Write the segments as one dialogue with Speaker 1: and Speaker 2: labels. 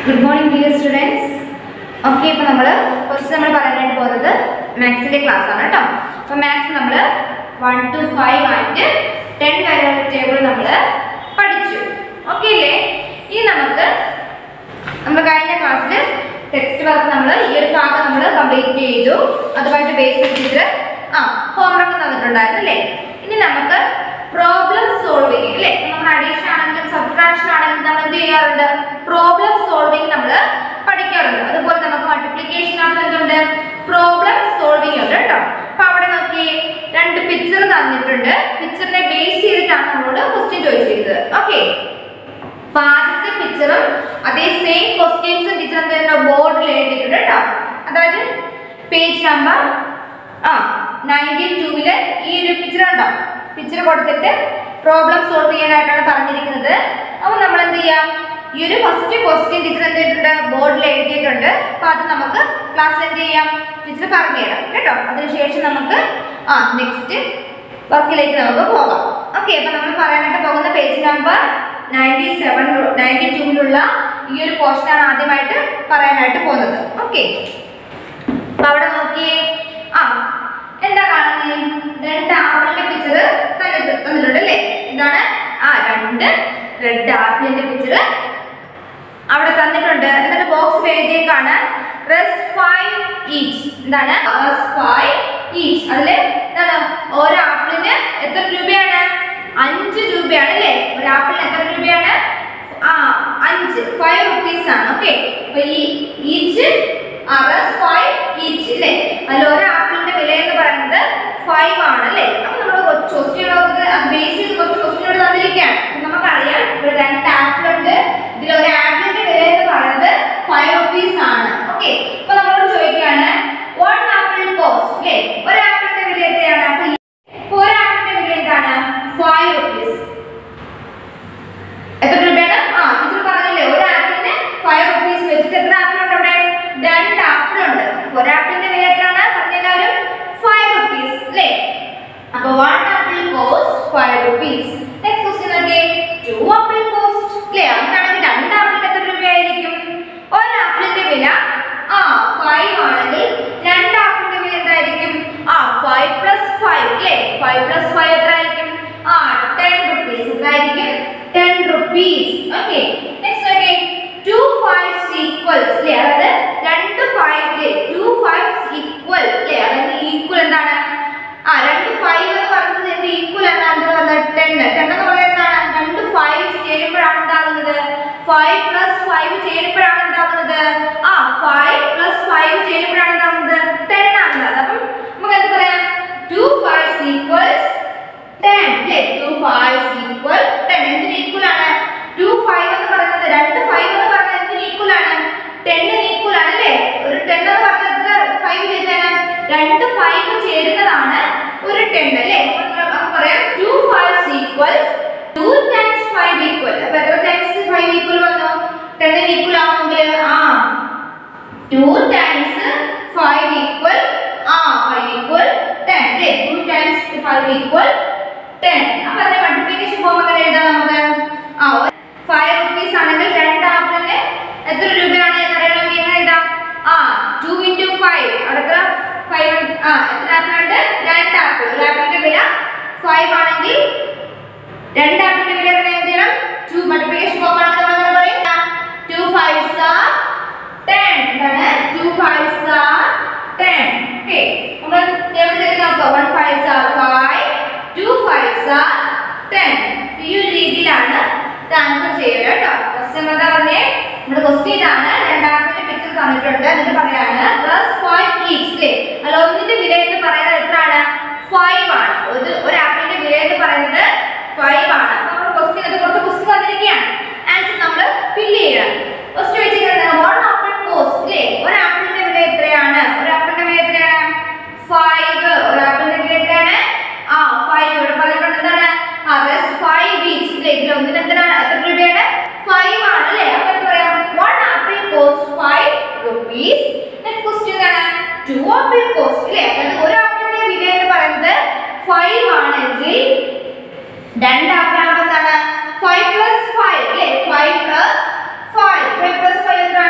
Speaker 1: Good morning, dear students. Okay, now we will first maths class. So, maths 1 to 5 and 10 variable table. Okay, now we will class text work complete the basic homework. Problem solving. Addition and subtraction and problem solving. Multiplication and problem solving. Two pictures picture base question. Okay. The picture same questions board page number 92 picture problem solving first question board class next work okay, page number 97 92 portion okay. Red apple picture. Box rest 5 each. Rest 5 each. One apple is 5 rupees. Okay. Each rest 5 each. One apple is 5 basic question apple 5 rupees. Okay. One apple cost. One apple 5 rupees. 5 rupees. One apple cost 5 rupees. Next question again. 2 apple cost. One apple is 5 5 plus 5. 5 plus 5 10 rupees. 10 rupees. Okay. Next again. 2 5s equals. 2 5s equal. Equal and 5 equal and 10. 5 5 plus 5 5 plus 5 10. 2 5s equals 10. 2 5s equal 10. Equal 2 5 equal 10 equal 10 5 2 5s equals 2 times 5 equal. Times 5 equal 10 equal 2 times 5 equal 5 equal 10. 2 times 5 equal 10. Multiplication form 5 rupees 2 into 5 5 2 multiplication form 2 5s are 10. 2 5s are 10. Okay. 1 5s are 5. 2 5s are 10. The answer question plus 5 each. 5 answer fill first one apple cost. One apple 5 5 each. 1 apple cost 5 rupees. Next question 2 apple cost. 1 apple 5 ആണെങ്കിൽ 2 apple 5 plus 5 5 plus 5 5 plus 5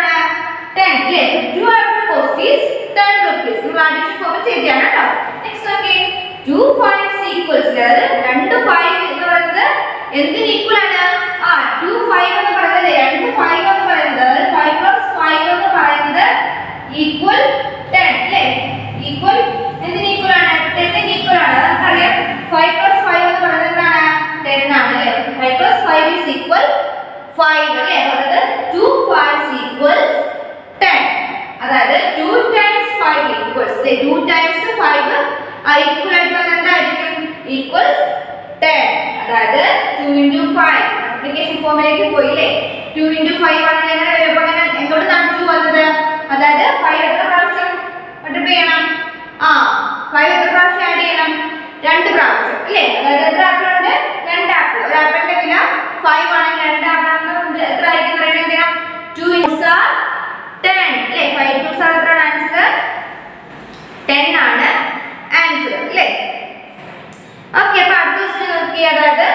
Speaker 1: equals അതായത് 2 5 എന്ന് പറയുന്നത് എന്തിന് equal ആണ്? 2 5 എന്ന് പറയുന്നത് 2 5 എന്ന് പറയുന്നത് അതായത് 5 + 5 എന്ന് പറയുന്നത് ഈക്വൽ 10 അല്ലേ? ഈക്വൽ എന്തിന് ഈക്വൽ ആണ്? 10 ന് ഈക്വൽ ആണ്. നമുക്കറിയാം 5 + 5 എന്ന് പറയുന്നത് എന്താണ്? 10 ആണ് അല്ലേ? 5 + 5 is equal 5 അല്ലേ? അതായത് 2 5s equals 10. അതായത് 2 times 5 equals 2 times 5 ഈക്വൽ ആയിട്ട് വന്നാൽ എന്തായിരിക്കും? ഈക്വൽസ് 10. അതായത് 2 into 5 മൾട്ടിപ്ലിക്കേഷൻ ഫോമിലേക്ക് പോയില്ലേ? 2 into 5 ആണെങ്കിൽ എങ്ങനെ വരും? അപ്പോൾ അങ്ങനെ എന്തുകൊണ്ടാണ് 2 വന്നത്? അതായത് 5 എത്ര പ്രാവശ്യം മൾട്ടിപ്ലൈ ചെയ്യണം? 5 എത്ര പ്രാവശ്യം ആഡ് ചെയ്യണം? 2 പ്രാവശ്യം അല്ലേ? അതായത് എത്ര ആപ്പിൾ ഉണ്ട്? 2 ആപ്പിൾ. ഒരു ആപ്പിളിന്റെ വില 5 ആണെങ്കിൽ 2 ആപ്പിൾ എത്ര ആയിരിക്കും പറയുന്നത്? എന്തിനാ? 2 into 10 അല്ലേ? 5 into 7 എത്രയാണ് ആൻസർ? 10 ആണ് ആൻസർ അല്ലേ? ഓക്കെ, അപ്പോൾ അടുത്ത ക്വസ്റ്റ്യൻ നോക്കി. അതായത്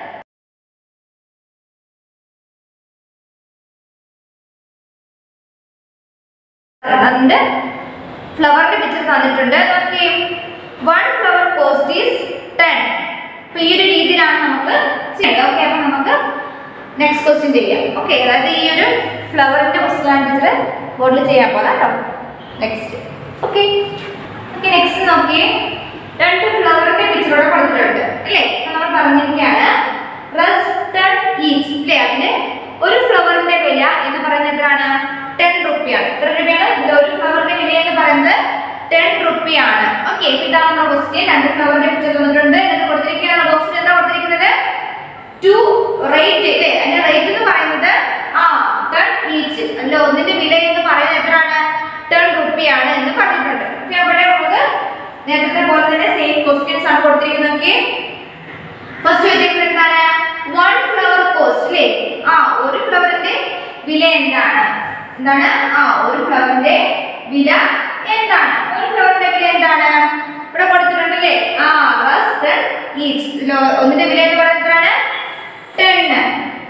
Speaker 1: അതിന്റെ ഫ്ലവറിന്റെ പിക്ചർ തന്നിട്ടുണ്ട്. നോക്കി, 1 flower cost is 10. അപ്പോൾ ഈ ഒരു രീതിയിലാണ് നമുക്ക് ചെയ്യേണ്ടത്. ഓക്കെ, അപ്പോൾ നമുക്ക് നെക്സ്റ്റ് ക്വസ്റ്റ്യൻ ചെയ്യാം. ഓക്കെ, അതായത് ഈ ഒരു ഫ്ലവറിന്റെ ക്വസ്റ്റ്യൻ ടീച്ചർ ബോർഡിൽ ചെയ്യാൻ പോകാം കേട്ടോ. നെക്സ്റ്റ് ഓക്കെ നെക്സ്റ്റ് നോക്കിയേ, 2 ഫ്ലവറിന്റെ പിക്ചറോടെ കൊടുത്തിട്ടുണ്ട് അല്ലേ? നമ്മൾ പറഞ്ഞിരിക്കുകയാണ് ഈച്ച് അല്ലേ? അതിന് ഒരു ഫ്ലവറിന്റെ വില എന്ന് പറയുന്നത് എത്രയാണ്? 10 രൂപയാണ്. എത്ര രൂപയാണ്? ഒരു ഫ്ലവറിന്റെ വില എന്ന് പറയുന്നത് 10 രൂപയാണ്. ഓക്കെ, ഇതാണ് നമ്മുടെ ക്വസ്റ്റ്യൻ. 2 ഫ്ലവറിന്റെ പിക്ചർ തന്നിട്ടുണ്ട്. എന്നിട്ട് കൊടുത്തിരിക്കുകയാണ് ബോക്സിൽ എന്താ കൊടുത്തിരിക്കുന്നത്? 2 റേറ്റ് അല്ലേ? അതിന്റെ റേറ്റ് എന്ന് പറയുന്നത് 10 ഈച്ച് അല്ല, ഒന്നിന്റെ വില എന്ന് പറയുന്നത് എത്രയാണ്? 10 രൂപയാണ് എന്ന് പറഞ്ഞിട്ടുണ്ട്. ഓക്കെ, അവിടെ നമുക്ക് നേരത്തെ പോലെ തന്നെ സെയിം ക്വസ്റ്റ്യൻസ് ആണ് കൊടുത്തിരിക്കുന്നത്. ഓക്കെ, ഫസ്റ്റ് ചോദിക്കുന്നത് എന്താണ്? 1 flower cost അല്ലേ? ഒരു ഫ്ലവറിന്റെ വില എന്താണ്? ഒരു ഫ്ലവറിന്റെ വില എന്താണ്? ഒരു ഫ്ലവറിന്റെ വില എന്താണ്? ഇവിടെ കൊടുത്തിട്ടുണ്ടല്ലേ? ഈച്ച്. ഒന്നിന്റെ വില എന്ന് പറയുന്നത് എത്രയാണ്? 10.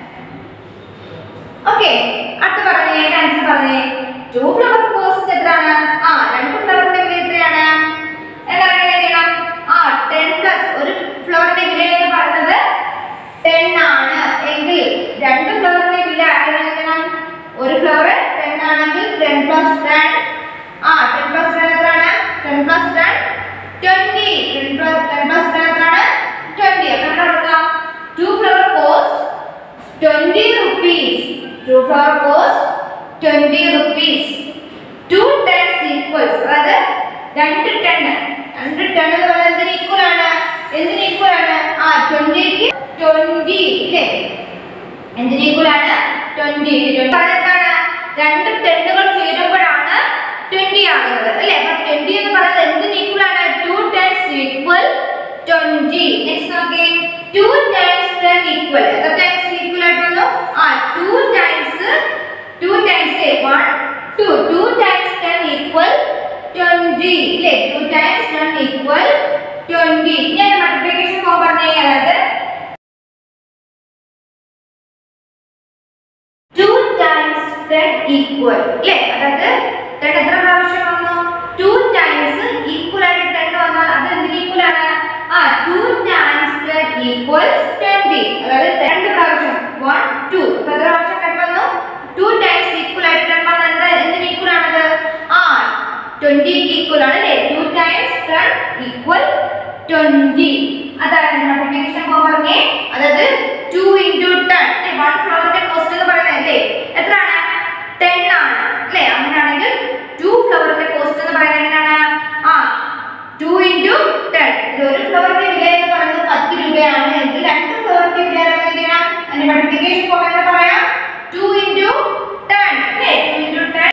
Speaker 1: ഓക്കെ, അടുത്ത പറഞ്ഞേ, ആൻസർ പറഞ്ഞേ. 2 flower cost എത്രയാണ്? 2 ഫ്ലവറിന്റെ വില എത്രയാണ്? എന്താണ്? 10 പ്ലസ് ഒരു ഫ്ലവറിന്റെ വില എന്ന് പറയുന്നത് 10 ആണ് എങ്കിൽ 2 ഫ്ലവറിന്റെ വില എത്രയാണ്? ഒരു ഫ്ലവർ 10 ആണെങ്കിൽ 10 plus 10 10 plus 10 എത്രയാണ്? 10 plus 10 20. 10 plus 10 എത്രയാണ്? 20. അപ്പോൾ എത്ര കൊടുക്കാം? 2 flower cost 20 rupees. 2 flower cost 20 rupees. 2 tens equals അതായത് 2 10 എന്ന് പറയുന്നത് എന്തിന് ഈക്വൽ ആണ്? 20 ക്ക് 20 അല്ലേ? എന്തിന് ഈക്വൽ ആണ്? 20. എന്താണ്? 2 ടെന്നുകൾ ചേരുമ്പോഴാണ് 20 ആകുന്നത് അല്ലേ? അപ്പോൾ 20 എന്ന് പറയുന്നത് എന്തിന് ഈക്വൽ ആണ്? 2 tens equal 20. നെക്സ്റ്റ് നോക്കിയേ, 2 times 10 equal. എത്ര ടൈംസ് ഈക്വൽ ആയിട്ട് വന്നു? 2 times 1 2 times 10 equal 20 അല്ലേ? 2 times 10 equal 20. ഞാൻ മൾട്ടിപ്ലിക്കേഷൻ ഫോം പറഞ്ഞേ, അതായത് 2 times 10 equal അല്ലേ? അതായത് 10 എത്ര പ്രാവശ്യം വന്നു? 2 times equal ആയിട്ട് 10 വന്നാൽ അത് എന്തിന് ഈക്വൽ ആണ്? 2 times 10 equals 20. അതായത് 2 പ്രാവശ്യം 1 2 എത്ര പ്രാവശ്യം 10 വന്നു? 2 times equal ആയിട്ട് 10 വന്നാൽ എന്തിന് ഈക്വൽ ആണത്? 20 ക്ക് ഈക്വൽ ആണ് അല്ലേ? 2 times 10 equal 20. അതാണ് മൾട്ടിപ്ലിക്കേഷൻ ഫോം പറഞ്ഞേ. അതായത് 2 into 10 അല്ലേ? 1 ഫ്ലവറിന്റെ കോസ്റ്റ് എന്ന് പറയുന്നത് അല്ലേ എത്രയാണ്? 10 ആണ് അല്ലേ? അങ്ങനെയാണെങ്കിൽ 2 ഫ്ലവറിന്റെ കോസ്റ്റ് എന്ന് പറയുന്നത് എങ്ങനെയാണ്? 2 into 10. ഒരു ഫ്ലവറിന്റെ വില എന്ന് പറയുന്നത് 10 രൂപയാണ് എങ്കിൽ 2 ഫ്ലവറിന്റെ വില എങ്ങനെയാണ്? അതിന്റെ മൾട്ടിപ്ലിക്കേഷൻ ഫോം എങ്ങനെ പറയാം? 2 into 10 അല്ലേ? 2 into 10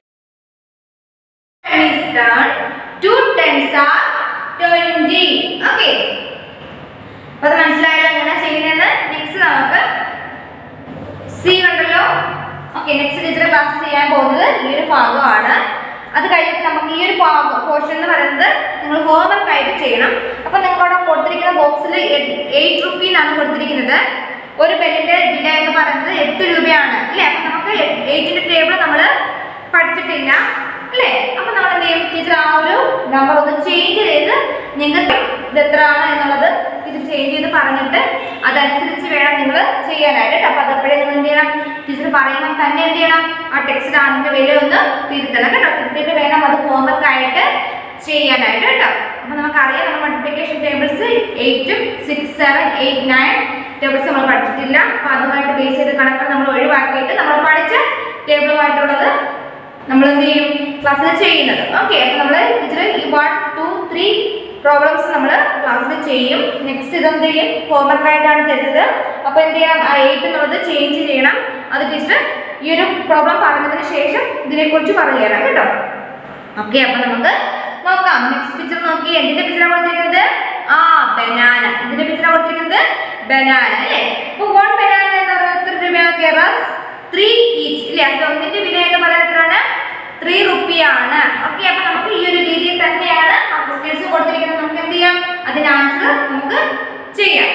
Speaker 1: is done. 2 tens are 20. Okay, അപ്പോൾ മനസ്സിലായല്ലോ എങ്ങനെ ചെയ്യുന്നതെന്ന്. നെക്സ്റ്റ് നമുക്ക് സി ഉണ്ടല്ലോ. ഓക്കെ, നെക്സ്റ്റ് ടീച്ചർ ക്ലാസ് ചെയ്യാൻ പോകുന്നത് ഈ ഒരു ഭാഗമാണ്. അത് കഴിഞ്ഞിട്ട് നമുക്ക് ഈ ഒരു പോർഷൻ എന്ന് പറയുന്നത് നിങ്ങൾ ഹോംവർക്ക് ആയിട്ട് ചെയ്യണം. അപ്പോൾ നിങ്ങളോട് കൊടുത്തിരിക്കുന്ന ബോക്സിൽ 8 രൂപീനാണ് കൊടുത്തിരിക്കുന്നത്. ഒരു പെന്നിന്റെ വില എന്ന് പറയുന്നത് 8 രൂപയാണ് അല്ലേ? അപ്പോൾ നമുക്ക് 8ന്റെ ടേബിൾ നമ്മൾ പഠിച്ചിട്ടില്ല. അല്ലേ? അപ്പൊ നമ്മൾ എന്ത് ചെയ്യും? ടീച്ചർ ആ ഒരു നമ്പർ ഒന്ന് ചേഞ്ച് ചെയ്ത് നിങ്ങൾക്ക് ഇത് എത്രയാണ് എന്നുള്ളത് ടീച്ചർ ചേഞ്ച് ചെയ്ത് പറഞ്ഞിട്ട് അതനുസരിച്ച് വേണം നിങ്ങൾ ചെയ്യാനായിട്ട്. അപ്പൊ അതെപ്പോഴേ നിങ്ങൾ എന്ത് ചെയ്യണം? ടീച്ചർ പറയുമ്പോൾ തന്നെ എന്ത് ചെയ്യണം? ആ ടെക്സ്റ്റ് അതിന്റെ വില ഒന്ന് തിരുത്തണം കേട്ടോ. തിരുത്തിട്ട് വേണം അത് ഹോംവർക്ക് ആയിട്ട് ചെയ്യാനായിട്ട് കേട്ടോ. അപ്പൊ നമുക്കറിയാം നമ്മൾ മൾട്ടിപ്ലിക്കേഷൻ ടേബിൾസ് 8, 6, 7, 8, 9 ടേബിൾസ് നമ്മൾ പഠിച്ചിട്ടില്ല. അപ്പൊ അതുമായിട്ട് ബേസ് ചെയ്ത് കണക്കുകൾ നമ്മൾ ഒഴിവാക്കിയിട്ട് നമ്മൾ പഠിച്ച ടേബിളുമായിട്ടുള്ളത് നമ്മൾ എന്ത് ചെയ്യും? ക്ലാസ്സിൽ ചെയ്യുന്നത്. ഓക്കെ, അപ്പൊ നമ്മൾ ടീച്ചർ ഈ 1, 2, 3 പ്രോബ്ലംസ് നമ്മൾ ക്ലാസ്സിൽ ചെയ്യും. നെക്സ്റ്റ് ഇതെന്ത് ചെയ്യും? ഹോംവർക്ക് ആയിട്ടാണ് തരുന്നത്. അപ്പൊ എന്ത് ചെയ്യണം? ആ 8 എന്നുള്ളത് ചേഞ്ച് ചെയ്യണം. അത് ടീച്ചർ ഈ ഒരു പ്രോബ്ലം പറഞ്ഞതിന് ശേഷം ഇതിനെക്കുറിച്ച് പറയുകയാണ് കേട്ടോ. ഓക്കെ, അപ്പൊ നമുക്ക് നോക്കാം. നെക്സ്റ്റ് പിക്ചർ നോക്കി. എന്തിന്റെ പിക്ചറാണ് കൊടുത്തിരിക്കുന്നത്? ബനാന. ഇതിന്റെ പിക്ചറാണ് കൊടുത്തിരിക്കുന്നത് ബനാന അല്ലേ? അപ്പൊ 1 ബനാന എന്ന് പറയുന്നത് എത്ര രൂപയാണ്? റസ് 3 ഈച്ച് ഇല്ലേ? അപ്പൊ ഒന്നിന്റെ വില എന്ന് പറയുന്നത് എത്രയാണ്? 3 റുപ്പിയാണ്. ഓക്കെ, അപ്പൊ നമുക്ക് ഈ ഒരു രീതിയിൽ തന്നെയാണ് ആ ക്വസ്റ്റ്യൻസ് കൊടുത്തിരിക്കുന്നത്. നമുക്ക് എന്ത് ചെയ്യാം? അതിന്റെ ആൻസർ നമുക്ക് ചെയ്യാം.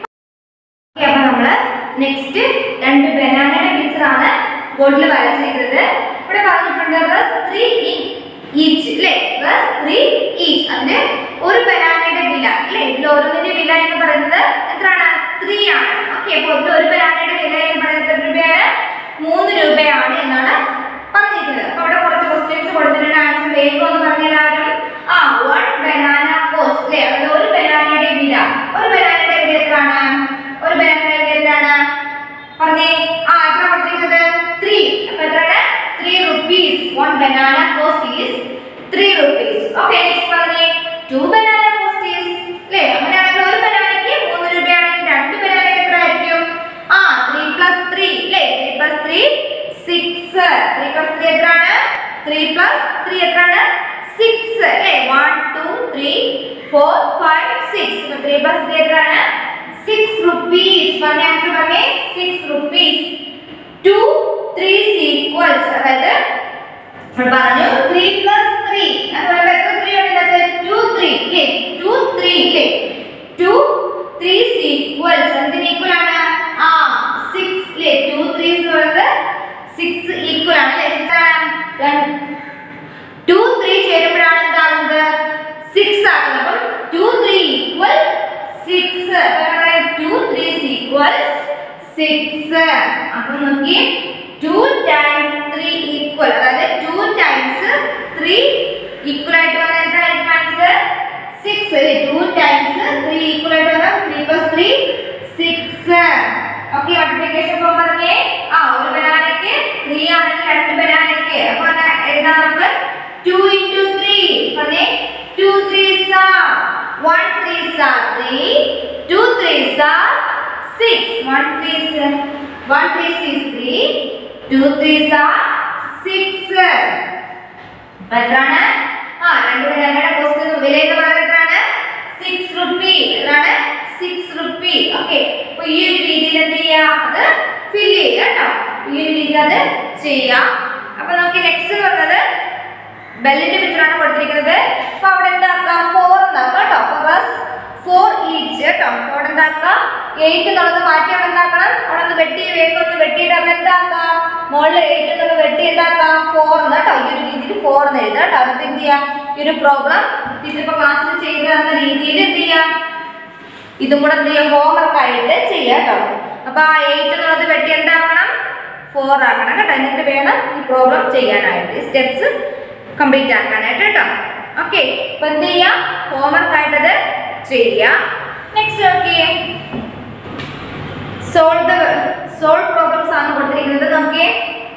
Speaker 1: ഓക്കെ, അപ്പൊ നമ്മള് നെക്സ്റ്റ് 2 ബനാനയുടെ പിക്ചറാണ് ബോർഡിൽ വരച്ചിരിക്കുന്നത്. ഇവിടെ പറഞ്ഞിട്ടുണ്ട് റസ് 3 ഈച്ച് അല്ലേ? റസ് 3 ഈച്ച്. അതിന് ഒരു ബനാനയുടെ വില അല്ലേ? ഇതിൽ ഓരോന്നിന്റെ വില എന്ന് പറയുന്നത് എത്രയാണ്? 3 ആണ്. ഓക്കെ, അപ്പൊ ഒരു ബനാനയുടെ വില എന്ന് പറയുന്നത് എത്ര രൂപയാണ്? 3 രൂപയാണ് എന്നാണ് പറഞ്ഞിരിക്കുന്നത്. അപ്പൊ അവിടെ കുറച്ച് ക്വസ്റ്റ്യൻസ് കൊടുത്തിട്ടുണ്ട്. ആൻസർ വേഗം ഒന്ന് പറഞ്ഞെല്ലാവരും. 1 ബനാന കോസ്റ്റ് അല്ലേ? അതായത് ഒരു ബനാനയുടെ വില. ഒരു ബനാനയുടെ വില എത്രയാണ്? ഒരു ബനാനയുടെ വില എത്രയാണ് പറഞ്ഞേ? എത്ര കൊടുത്തിരിക്കുന്നത്? 3. അപ്പൊ എത്രയാണ്? 3 rupees. 1 banana cost is 3 rupees. Okay, next പറഞ്ഞേ 2 banana cost is അല്ലേ? അങ്ങനെയാണെങ്കിൽ ഒരു ബനാനയ്ക്ക് 3 രൂപയാണെങ്കിൽ 2 ബനാനയ്ക്ക് എത്ര ആയിരിക്കും? 3 plus 3 അല്ലേ? 3 plus 3 6. 3 plus 3 എത്രയാണ്? 3 plus 3 എത്രയാണ്? 6 അല്ലേ? 1, 2, 3, 4, 5, 6. 3 plus 3 എത്രയാണ്? 6 rupees. പറഞ്ഞ ആൻസർ പറഞ്ഞേ 6 rupees. 2 3's equals അതായത് നമ്മൾ പറഞ്ഞു 3 plus 3 അപ്പോൾ എത്ര 3 ഉണ്ട്? 2 3 അല്ലേ? 2 3 അല്ലേ? 2 3's equals എന്തിന് ഈക്വൽ ആണ്? 6 അല്ലേ? 2 3's എന്ന് പറയുന്നത് 6 ഈക്വൽ ആണ് അല്ലേ? 6 ആണ്. 2 3 ചേരുമ്പോഴാണ് എന്താകുന്നത്? 6 ആകുന്നത്. അപ്പോൾ 2 3 equal 6. അപ്പോൾ 2 3's equals 6. അപ്പോൾ നോക്കി 2 times 3 equal അതായത് 2 times 3 equal ആയിട്ട് വന്നാൽ എന്തായിരിക്കും ആൻസർ? 6 അല്ലേ? 2 times 3 equal ആയിട്ട് വന്നാൽ 3 plus 3 6. ഓക്കെ, മൾട്ടിപ്ലിക്കേഷൻ ഫോം പറഞ്ഞേ. ഒരു ബനാനയ്ക്ക് 3 ആണെങ്കിൽ 2 ബനാനയ്ക്ക് അപ്പോൾ എഴുതാം നമുക്ക് 2 into 3 പറഞ്ഞേ. 2 3's are 1 3's are 3, 2 3's are 6. 1 3's is 3, 2 3's are 6. അപ്പോൾ എത്രയാണ്? 2 ബനാനയുടെ കോസ്റ്റ് വില എന്ന് പറയുന്നത് എത്രയാണ്? 6 rupee. എത്രയാണ്? 6 rupee. ഓക്കെ, അപ്പോൾ ഈ ഒരു രീതിയിൽ എന്ത് ചെയ്യാം? അത് ഫിൽ ചെയ്യുക കേട്ടോ. ഈ ഒരു രീതിയിൽ അത് ചെയ്യാം. അപ്പോൾ നമുക്ക് നെക്സ്റ്റ് എന്ന് പറയുന്നത് ബെല്ലിന്റെ പിക്ചറാണ് കൊടുത്തിരിക്കുന്നത്. അപ്പോൾ അവിടെ എന്താക്കാം? 4 എന്നാക്കാം കേട്ടോ. അപ്പോൾ 4 ഈച്ച് കേട്ടോ. അവിടെ എന്താക്കാം? 8 എന്നുള്ളത് മാറ്റി അവിടെ എന്താക്കണം? അവിടെ ഒന്ന് വെട്ടി വേഗം ഒന്ന് വെട്ടിയിട്ട് അവിടെ എന്താക്കാം? മുകളിൽ 8 എന്നുള്ളത് വെട്ടി എന്താക്കാം? 4 എന്ന് കേട്ടോ. ഈ ഒരു രീതിയിൽ 4 എന്ന് എഴുതാം കേട്ടോ. എന്നിട്ട് എന്ത് ചെയ്യാം? ഈ ഒരു പ്രോബ്ലം ടീച്ചർ ഇപ്പോൾ ക്ലാസ്സിൽ ചെയ്തു തന്ന രീതിയിൽ എന്ത് ചെയ്യാം? ഇതും കൂടെ എന്ത് ചെയ്യാം? ഹോംവർക്ക് ആയിട്ട് ചെയ്യാം കേട്ടോ. അപ്പൊ 8 എന്നുള്ളത് വെട്ടി എന്താക്കണം? 4 ആക്കണം കേട്ടോ. എന്നിട്ട് വേണം ഈ പ്രോബ്ലം ചെയ്യാനായിട്ട്, സ്റ്റെപ്സ് കംപ്ലീറ്റ് ആക്കാനായിട്ട് കേട്ടോ. ഓക്കെ, അപ്പൊ എന്ത് ചെയ്യാം? ഹോംവർക്ക് ആയിട്ടത് ചെയ്യാം. നെക്സ്റ്റ് നോക്കിയേ, സോൾവ് പ്രോബ്ലംസ് ആണ് കൊടുത്തിരിക്കുന്നത്. നോക്കിയേ,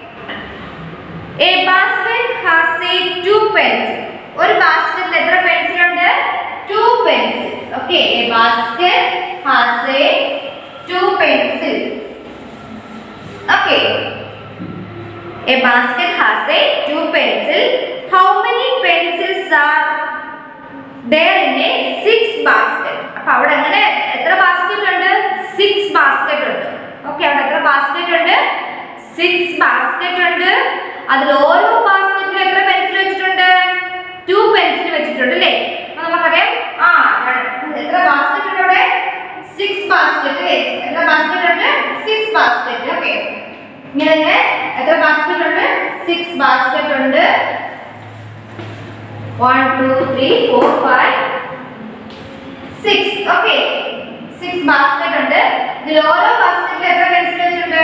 Speaker 1: a basket has a 2 pencil. ഒരു ബാസ്കറ്റിൽ എത്ര പെൻസിൽ ഉണ്ട്? 2 pencil. Okay, a basket has a 2 pencil. Okay, a basket has a 2 pencil. How many pencils are there in a 6 basket? അപ്പോൾ അവിടെ അങ്ങനെ എത്ര ബാസ്ക്കറ്റ് ഉണ്ട്? 6 ബാസ്ക്കറ്റ് ഉണ്ട്. ഓക്കെ, അവിടെ എത്ര ബാസ്ക്കറ്റ് ഉണ്ട്? 6 ബാസ്ക്കറ്റ് ഉണ്ട്. അതിൽ ഓരോ ബാസ്ക്കറ്റിലും എത്ര പെൻസിൽ വെച്ചിട്ടുണ്ട്? 2 പെൻസിൽ വെച്ചിട്ടുണ്ട് അല്ലേ? അപ്പോൾ നമുക്കറിയാം എത്ര ബാസ്ക്കറ്റ് ഉണ്ട് അവിടെ? 6 ബാസ്ക്കറ്റ് അല്ലേ? എത്ര ബാസ്ക്കറ്റ് ഉണ്ട്? 6 ബാസ്ക്കറ്റ്. ഓക്കെ, ഇങ്ങനെ എത്ര ബാസ്ക്കറ്റ് ഉണ്ട്? 6 ബാസ്ക്കറ്റ് ഉണ്ട്. 1 2 3 4 5 6. Okay, 6 basket ഉണ്ട്. ഇതിൽ ഓരോ ബാസ്കറ്റിൽ എത്ര പെൻസിൽ വെച്ചിട്ടുണ്ട്?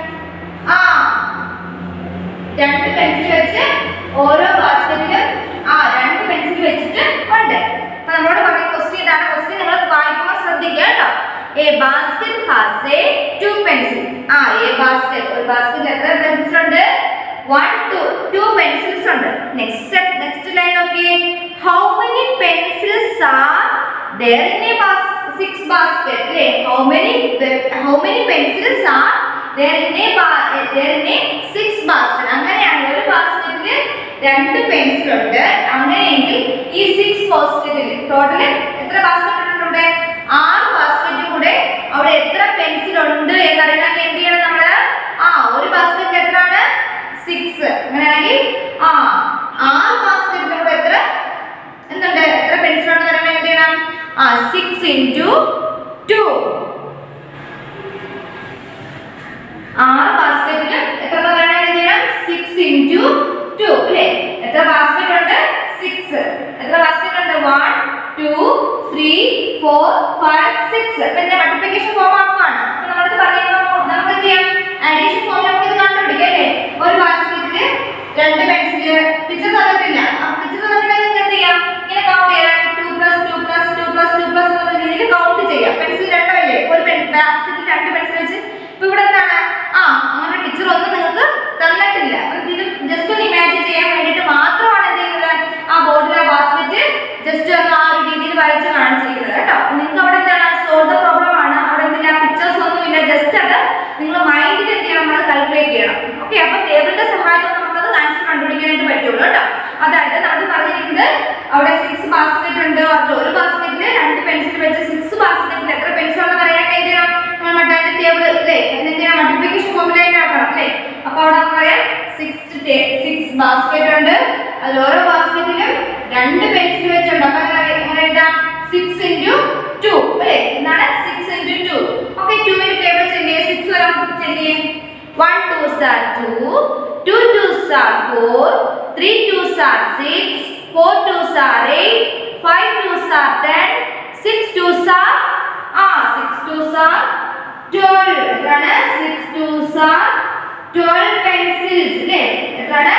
Speaker 1: രണ്ട് പെൻസിൽ വെച്ച് ഓരോ ബാസ്കറ്റിലും രണ്ട് പെൻസിൽ വെച്ചിട്ട് ഉണ്ട്. അപ്പോൾ നമ്മളോട് പറഞ്ഞ ക്വസ്റ്റ്യൻ ഇതാണ്. ക്വസ്റ്റ്യൻ നിങ്ങൾ വായിക്കുമ്പോൾ ശ്രദ്ധിക്കുക കേട്ടോ. A basket has a 2 pencil. A basket, ഒരു ബാസ്കറ്റിൽ എത്ര പെൻസിൽ ഉണ്ട്? 1 2 പെൻസിൽസ് ഉണ്ട്. നെക്സ്റ്റ് ലൈൻ നോക്കിയേ. How many pencils are there in a 6 basket? അല്ലേ, how many pencils are there in a 6 basket? അങ്ങനെയാണ് ഒരു ബാസ്കറ്റിൽ 2 പെൻസിൽ ഉണ്ട്. അങ്ങനെയെങ്കിൽ ഈ 6 ബാസ്കറ്റിൽ ടോട്ടൽ എത്ര ബാസ്കറ്റ് ഉണ്ട്? 6 ബാസ്കറ്റ് കൂടെ അവിടെ എത്ര പെൻസിൽ ഉണ്ട് എന്നറിയണമെങ്കിൽ എന്ത് ചെയ്യണം നമ്മൾ? ഒരു ബാസ്കറ്റിൽ എത്രയാണ്? 6. അങ്ങനെയാണെങ്കിൽ 6 ബാസ്കറ്റിൽ കൂടെ എത്ര പെൻസിൽ ഉണ്ടെന്ന് അറിയണമെങ്കിൽ എന്ത് ചെയ്യണം? 6 into 2. 6 ബാസ്കറ്റിൽ എത്ര പറയണമെങ്കിൽ എന്ത് ചെയ്യണം? 6 into 2 അല്ലേ? എത്ര ബാസ്കറ്റ് ഉണ്ട്? 6. എത്ര ബാസ്കറ്റ് ഉണ്ട്? 1 2 3 4 5 6. പിന്നെ മൾട്ടിപ്ലിക്കേഷൻ ഫോം ആക്കുകയാണ്. അപ്പോൾ നമ്മളിത് പറയുമ്പോൾ നമുക്ക് എന്ത് ചെയ്യാം? അഡീഷൻ ഫോം നമുക്ക് ഇത് കണ്ടുപിടിക്കാം അല്ലേ? ഒരു ബാസ്കറ്റിൽ 2 പെൻസിൽ പിക്ചർ തന്നിട്ടില്ല. പിക്ചർ തന്നിട്ടുണ്ടെങ്കിൽ എന്ത് ചെയ്യാം? ഇങ്ങനെ കൗണ്ട് ചെയ്യാം. 2 + 2 + 2 + 2 + എന്ന രീതിയിൽ കൗണ്ട് ചെയ്യാം. പെൻസിൽ 2 അല്ലേ? ഒരു ബാസ്കറ്റിൽ 2 പെൻസിൽ വെച്ച് ഇപ്പോൾ ഇവിടെ എന്താണ്? അങ്ങനെ പിക്ചർ ഒന്നും നിങ്ങൾക്ക് തന്നിട്ടില്ല. ഇത് ജസ്റ്റ് ഒന്ന് ഇമാജിൻ ചെയ്യാൻ വേണ്ടിയിട്ട് മാത്രമാണ് എന്ത് ചെയ്യുന്നത്? ബോർഡിലെ ബാസ്കറ്റ് ജസ്റ്റ് ഒന്ന് ഒരു രീതിയിൽ വരച്ച് കാണിച്ചിരിക്കുന്നത് കേട്ടോ. നിങ്ങൾക്ക് അവിടെ എന്താണ്? സോൾവ് ദ പ്രോബ്ലം ആണ്. അവിടെ എന്തില്ല? പിക്ചേഴ്സ് ഒന്നുമില്ല. ജസ്റ്റ് അത് നിങ്ങൾ മൈൻഡിൽ എന്ത് ചെയ്യണം? അത് കാൽക്കുലേറ്റ് ചെയ്യണം. ഓക്കെ, അപ്പോൾ ടേബിളിന്റെ സഹായത്തോടെ നമുക്കത് ആൻസർ കണ്ടുപിടിക്കാനായിട്ട് പറ്റുള്ളൂ കേട്ടോ. അതായത് നമ്മൾ പറഞ്ഞിരിക്കുന്നത് അവിടെ 6 ബാസ്കറ്റ് ഉണ്ട്. അതിൽ ഒരു ബാസ്കറ്റിൽ 2 പെൻസിൽ വെച്ച് 6 ബാസ്കറ്റിൽ എത്ര പെൻസിൽ ഉണ്ടെന്ന് അറിയണമെങ്കിൽ എന്ത് ചെയ്യണം? നമ്മൾ മറ്റേ ടേബിൾ അല്ലേ, എന്ത് ചെയ്യണം? മൾട്ടിപ്ലിക്കേഷൻ ഫോമിലേക്ക് ആക്കണം അല്ലേ? അപ്പോൾ അവിടെ പറയാം 6 ബാസ്കറ്റ് ഉണ്ട്. അതിൽ ഓരോ ബാസ്കറ്റിലും 2 പെൻസിൽ വെച്ചുണ്ട്. അപ്പോൾ എങ്ങനെ എഴുതാം? 6 into 2 അല്ലേ? എന്താണ്? 6 into 2. ഓക്കെ, 2 ന്റെ ടേബിൾ ചെല്ലിയേ. 6 വരെ ചെല്ലിയേ. 1 2s are 2, 2 2s are 4, 3 2s are 6, 4 2s are 8, 5 2s are 10, 6 2s are 12. എത്രയാണ്? 6 2s are 12 പെൻസിൽസ് അല്ലേ? എത്രയാണ്?